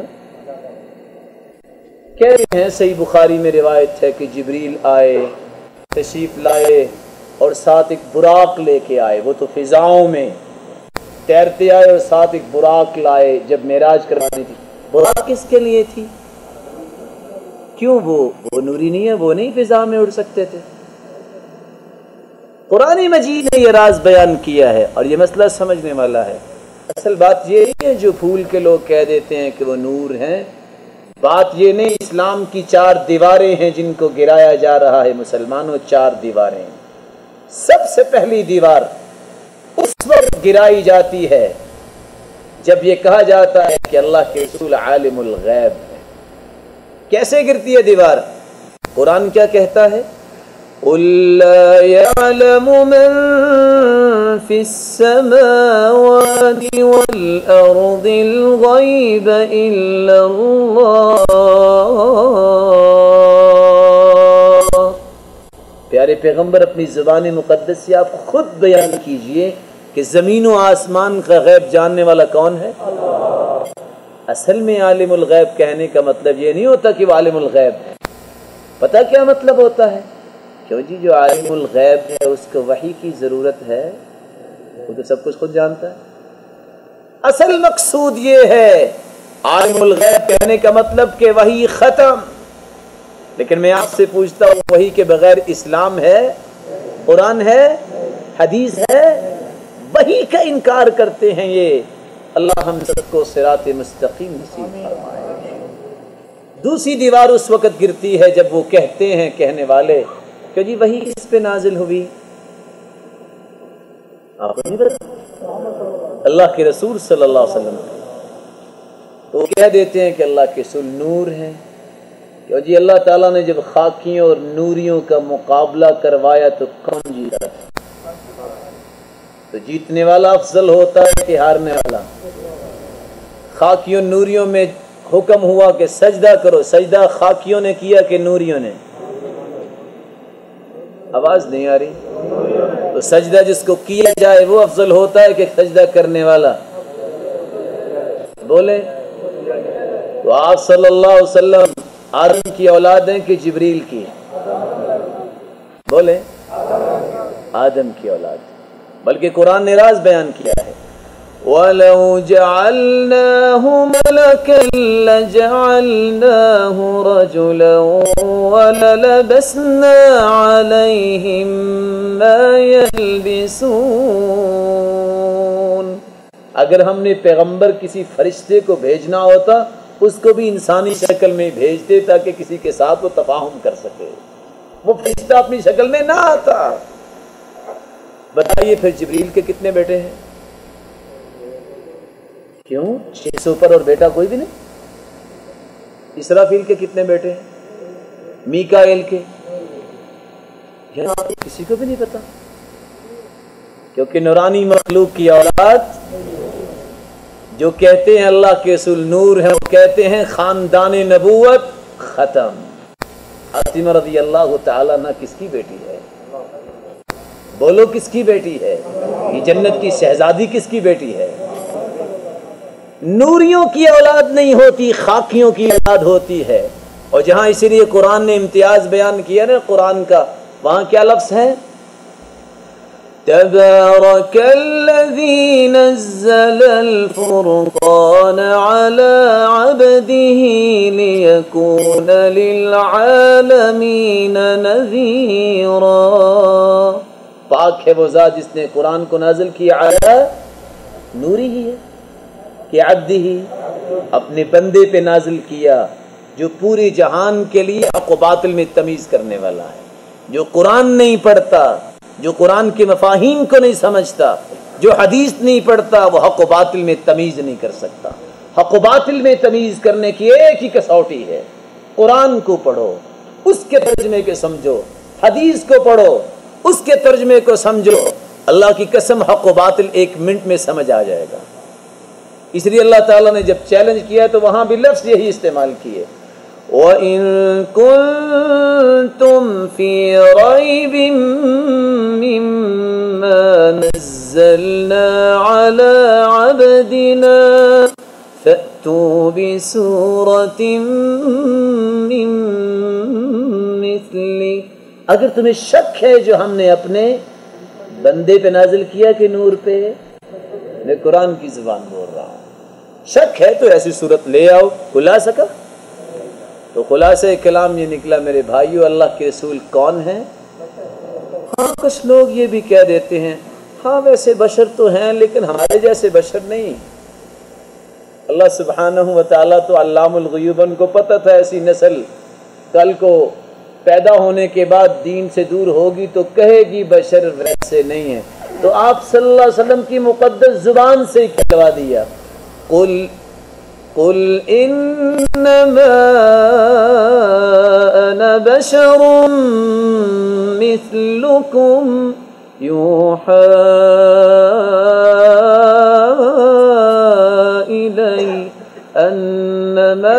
کہہ رہے ہیں صحیح بخاری میں روایت ہے کہ جبریل آئے، تشریف لائے اور ساتھ ایک براق لے کے آئے، وہ تو فضاؤں میں تیرتے آئے اور ساتھ ایک براق لائے جب معراج کروانی تھی۔ براق کس کے لیے تھی؟ کیوں وہ وہ نوری نہیں ہے، وہ نہیں فضا میں اڑ سکتے تھے؟ قرآن مجید نے یہ راز بیان کیا ہے اور یہ مسئلہ سمجھنے والا ہے۔ اصل بات یہ ہے جو پھول کے لوگ کہہ دیتے ہیں کہ وہ نور ہیں، بات یہ نہیں، اسلام کی چار دیواریں ہیں جن کو گرایا جا رہا ہے مسلمانوں، چار دیواریں۔ سب سے پہلی دیوار اس وقت گرائی جاتی ہے جب یہ کہا جاتا ہے کہ اللہ کے رسول عالم الغیب ہے۔ کیسے گرتی ہے دیوار؟ قرآن کیا کہتا ہے؟ قُلْ لَا يَعْلَمُ مَنْ فِي السَّمَاوَاتِ وَالْأَرْضِ الْغَيْبَ إِلَّا اللَّهُ۔ پیارے پیغمبر اپنی زبان مقدس سے آپ خود بیان کیجئے کہ زمین و آسمان کا غیب جاننے والا کون ہے؟ اصل میں عالم الغیب کہنے کا مطلب یہ نہیں ہوتا کہ وہ عالم الغیب ہے. پتہ کیا مطلب ہوتا ہے؟ کیوں جی جو عالم الغیب ہے اس کو وحی کی ضرورت ہے، وہ تو سب کچھ خود جانتا ہے. اصل مقصود یہ ہے عالم الغیب کہنے کا مطلب کہ وحی ختم. لیکن میں آپ سے پوچھتا ہوں، وحی کے بغیر اسلام ہے، قرآن ہے، حدیث ہے؟ وحی کا انکار کرتے ہیں یہ. اللہ ہم سب کو صراط مستقیم نصیب فرمائے. دوسری دیوار اس وقت گرتی ہے جب وہ کہتے ہیں کہنے والے کہ جی وحی کس پہ نازل ہوئی؟ آپ کو نہیں پتا؟ اللہ کے رسول صلی اللہ علیہ وسلم. تو وہ کہہ دیتے ہیں کہ اللہ کے رسول نور ہیں. کہ جی اللہ تعالیٰ نے جب خاکیوں اور نوریوں کا مقابلہ کروایا تو کون جیتا؟ تو جیتنے والا افضل ہوتا ہے کہ ہارنے والا؟ خاکیوں نوریوں میں حکم ہوا کہ سجدہ کرو، سجدہ خاکیوں نے کیا کہ نوریوں نے؟ آواز نہیں آ رہی؟ تو سجدہ جس کو کیا جائے وہ افضل ہوتا ہے کہ سجدہ کرنے والا؟ بولیں. تو آپ صلی اللہ علیہ وسلم آدم کی اولاد ہیں کہ جبریل کی؟ بولیں. آدم کی اولاد. بلکہ قرآن نے راز بیان کیا ہے، وَلَوْ جَعَلْنَاهُ مَلَكًا لَجَعَلْنَاهُ رَجُلًا وَلَلَبَسْنَا عَلَيْهِمْ مَا يَلْبِسُونَ. اگر ہم نے پیغمبر کسی فرشتے کو بھیجنا ہوتا اس کو بھی انسانی شکل میں بھیجتے تاکہ کسی کے ساتھ وہ تفاہم کر سکے. وہ فرشتہ اپنی شکل میں نہ آتا. بتائیے پھر جبریل کے کتنے بیٹے ہیں؟ کیوں؟ چھ سو پر اور بیٹا کوئی بھی نہیں. اسرافیل کے کتنے بیٹے ہیں؟ میکائیل کے؟ کسی کو بھی نہیں پتا. کیونکہ نورانی مخلوق کی اولاد جو کہتے ہیں اللہ کے رسول نور ہیں، وہ کہتے ہیں خاندان نبوت ختم. فاطمہ رضی اللہ تعالیٰ عنہ کس کی بیٹی ہے؟ بولو کس کی بیٹی ہے؟ یہ جنت کی شہزادی کس کی بیٹی ہے؟ نوریوں کی اولاد نہیں ہوتی، خاکیوں کی اولاد ہوتی ہے. اور جہاں اسی لیے قرآن نے امتیاز بیان کیا نا قرآن کا، وہاں کیا لفظ ہے؟ تبارك الذي نزل الفرقان على عبده ليكون للعالمين نذيرا. پاک ہے وہ ذات جس نے قرآن کو نازل کیا علی نوری ہی ہے کہ عبدہ ہی اپنے بندے پہ نازل کیا جو پورے جہان کے لیے حق و باطل میں تمیز کرنے والا ہے. جو قرآن نہیں پڑھتا، جو قرآن کے مفاہیم کو نہیں سمجھتا، جو حدیث نہیں پڑھتا، وہ حق و باطل میں تمیز نہیں کر سکتا. حق و باطل میں تمیز کرنے کی ایک ہی کسوٹی ہے، قرآن کو پڑھو، اس کے ترجمے کے سمجھو، حدیث کو پڑھو، اس کے ترجمے کو سمجھو. اللہ کی قسم حق و باطل ایک منٹ میں سمجھ آ جائے گا. اس لیے اللہ تعالیٰ نے جب چیلنج کیا تو وہاں بھی لفظ یہی استعمال کیے، وَإِن كُنتُمْ فِي رَيْبٍ مِّمَّا نَزَّلْنَا عَلَىٰ عَبْدِنَا فَأْتُوا بِسُورَةٍ مِّن مِّثْلِهِ. اگر تمہیں شک ہے جو ہم نے اپنے بندے پہ نازل کیا کہ نور پہ، میں قرآن کی زبان بول رہا ہوں، شک ہے تو ایسی صورت لے آؤ. کھلا سکا تو خلاصہ کلام یہ نکلا میرے بھائیو، اللہ کے رسول کون ہیں؟ ہاں کچھ لوگ یہ بھی کہہ دیتے ہیں ہاں ویسے بشر تو ہیں لیکن ہمارے جیسے بشر نہیں. اللہ سبحانہ و تعالیٰ تو علام الغیوب، ان کو پتہ تھا ایسی نسل کل کو پیدا ہونے کے بعد دین سے دور ہوگی تو کہے گی بشر ویسے نہیں ہے. تو آپ صلی اللہ علیہ وسلم کی مقدس زبان سے ہی کہلوا دیا، قل قل انما انا بشر مثلكم يوحى الي انما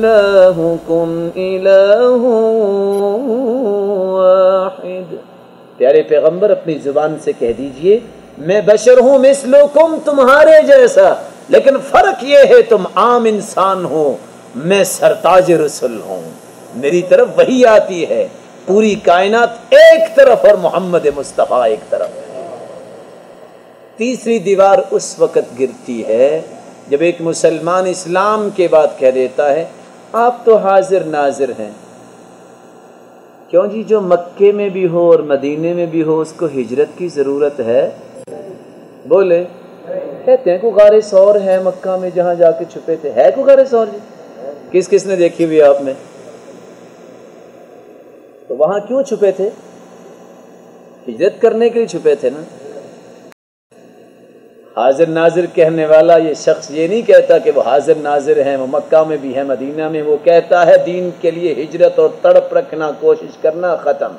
الهكم اله واحد. پیارے پیغمبر اپنی زبان سے کہہ دیجئے میں بشر ہوں مثلکم، تمہارے جیسا، لیکن فرق یہ ہے تم عام انسان ہو، میں سرتاج رسل ہوں، میری طرف وحی آتی ہے، پوری کائنات ایک طرف اور محمد مصطفیٰ ایک طرف ہے۔ تیسری دیوار اس وقت گرتی ہے جب ایک مسلمان اسلام کے بعد کہہ دیتا ہے آپ تو حاضر ناظر ہیں، کیوں جی جو مکے میں بھی ہو اور مدینے میں بھی ہو اس کو ہجرت کی ضرورت ہے؟ بولے کہتے ہیں کو غار ثور ہے مکہ میں جہاں جا کے چھپے تھے، ہے کو غار ثور جی؟ کس کس نے دیکھی ہوئی آپ میں؟ تو وہاں کیوں چھپے تھے؟ ہجرت کرنے کے لیے چھپے تھے نا۔ حاضر ناظر کہنے والا یہ شخص یہ نہیں کہتا کہ وہ حاضر ناظر ہیں، وہ مکہ میں بھی ہے مدینہ میں، وہ کہتا ہے دین کے لیے ہجرت اور تڑپ رکھنا، کوشش کرنا ختم۔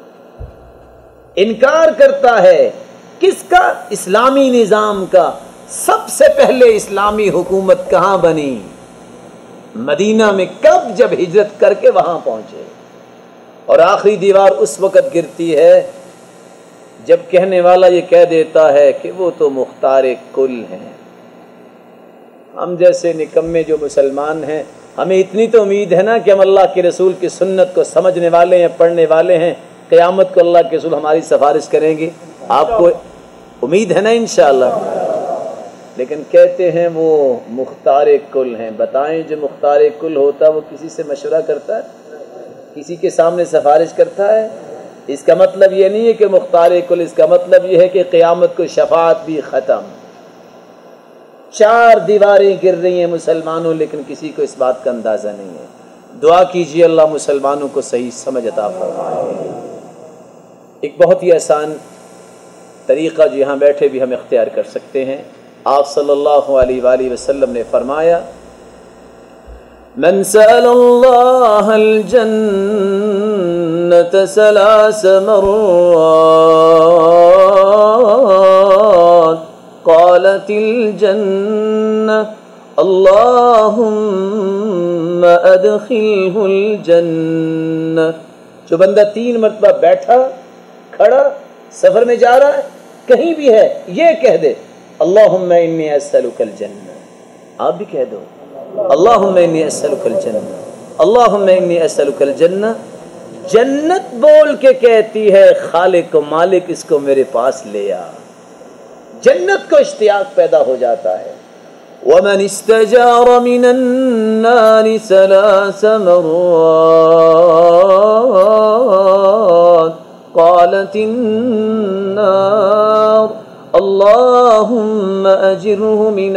انکار کرتا ہے کس کا؟ اسلامی نظام کا۔ سب سے پہلے اسلامی حکومت کہاں بنی؟ مدینہ میں۔ کب؟ جب ہجرت کر کے وہاں پہنچے۔ اور آخری دیوار اس وقت گرتی ہے جب کہنے والا یہ کہہ دیتا ہے کہ وہ تو مختار کل ہیں۔ ہم جیسے نکمے جو مسلمان ہیں ہمیں اتنی تو امید ہے نا کہ ہم اللہ کے رسول کی سنت کو سمجھنے والے ہیں، پڑھنے والے ہیں، قیامت کو اللہ کے رسول ہماری سفارش کریں گے۔ آپ کو امید ہے نا انشاءاللہ؟ لیکن کہتے ہیں وہ مختار کل ہیں۔ بتائیں جو مختار کل ہوتا وہ کسی سے مشورہ کرتا ہے؟ کسی کے سامنے سفارش کرتا ہے؟ اس کا مطلب یہ نہیں ہے کہ مختار کل، اس کا مطلب یہ ہے کہ قیامت کو شفاعت بھی ختم۔ چار دیواریں گر رہی ہیں مسلمانوں، لیکن کسی کو اس بات کا اندازہ نہیں ہے۔ دعا کیجیے اللہ مسلمانوں کو صحیح سمجھ عطا فرمائے۔ ایک بہت ہی آسان طریقہ جو یہاں بیٹھے بھی ہم اختیار کر سکتے ہیں۔ آپ صلی اللہ علیہ وآلہ وسلم نے فرمایا من سأل اللہ الجنة ثلاث مرات قالت الجنة اللہم ادخلہ الجنة۔ جو بندہ تین مرتبہ بیٹھا، کھڑا، سفر میں جا رہا ہے، کہیں بھی ہے، یہ کہہ دے اللہم انی اسألک الجنة۔ آپ بھی کہہ دو اللہم انی اسألک الجنہ، اللہم انی اسألک الجنہ۔ جنت بول کے کہتی ہے خالق و مالک اس کو میرے پاس لے آ، جنت کو اشتیاق پیدا ہو جاتا ہے۔ ومن استجار من النار ثلاث مرات قالت النار اللہم اجرہ من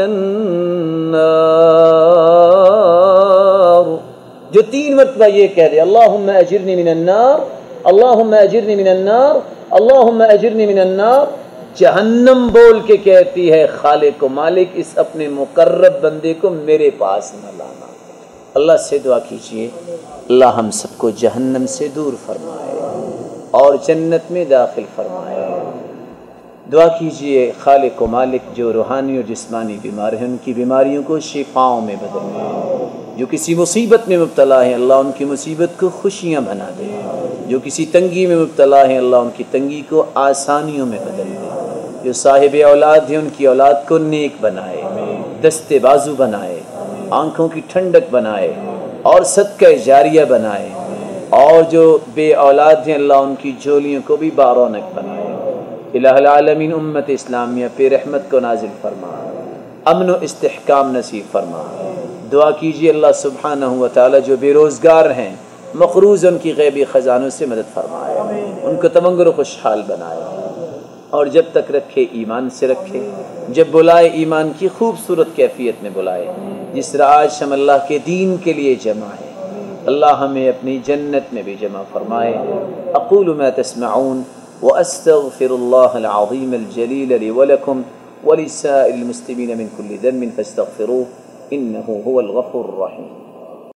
النار۔ جو تین مرتبہ یہ کہہ دے اللہم اجرنی من النار، اللہم اجرنی من النار، اللہم اجرنی من النار، جہنم بول کے کہتی ہے خالق و مالک اس اپنے مقرب بندے کو میرے پاس نہ لانا۔ اللہ سے دعا کیجئے اللہ ہم سب کو جہنم سے دور فرمائے اور جنت میں داخل فرمائے۔ دعا کیجئے خالق و مالک جو روحانی اور جسمانی بیمار ہیں ان کی بیماریوں کو شفاؤں میں بدل دے، جو کسی مصیبت میں مبتلا ہیں اللہ ان کی مصیبت کو خوشیاں بنا دے، جو کسی تنگی میں مبتلا ہیں اللہ ان کی تنگی کو آسانیوں میں بدل دے، جو صاحب اولاد ہیں ان کی اولاد کو نیک بنائے، دست بازو بنائے، آنکھوں کی ٹھنڈک بنائے اور صدقہ جاریہ بنائے، اور جو بے اولاد ہیں اللہ ان کی جھولیوں کو بھی بارونق بنائے۔ الہ العالمین امت اسلامیہ پہ رحمت کو نازل فرما، امن و استحکام نصیب فرما۔ دعا کیجیے اللہ سبحانہ و تعالی جو بے روزگار ہیں مقروض ان کی غیبی خزانوں سے مدد فرمائے، ان کو تمنگر و خوشحال بنائے، اور جب تک رکھے ایمان سے رکھے، جب بلائے ایمان کی خوبصورت کیفیت میں بلائے، جس طرح آج ہم اللہ کے دین کے لیے جمع ہیں اللہ ہمیں اپنی جنت میں بھی جمع فرمائے۔ اقول ما تسمعون وأستغفر الله العظيم الجليل لي ولكم ولسائر المسلمين من كل ذنب فاستغفروه إنه هو الغفور الرحيم۔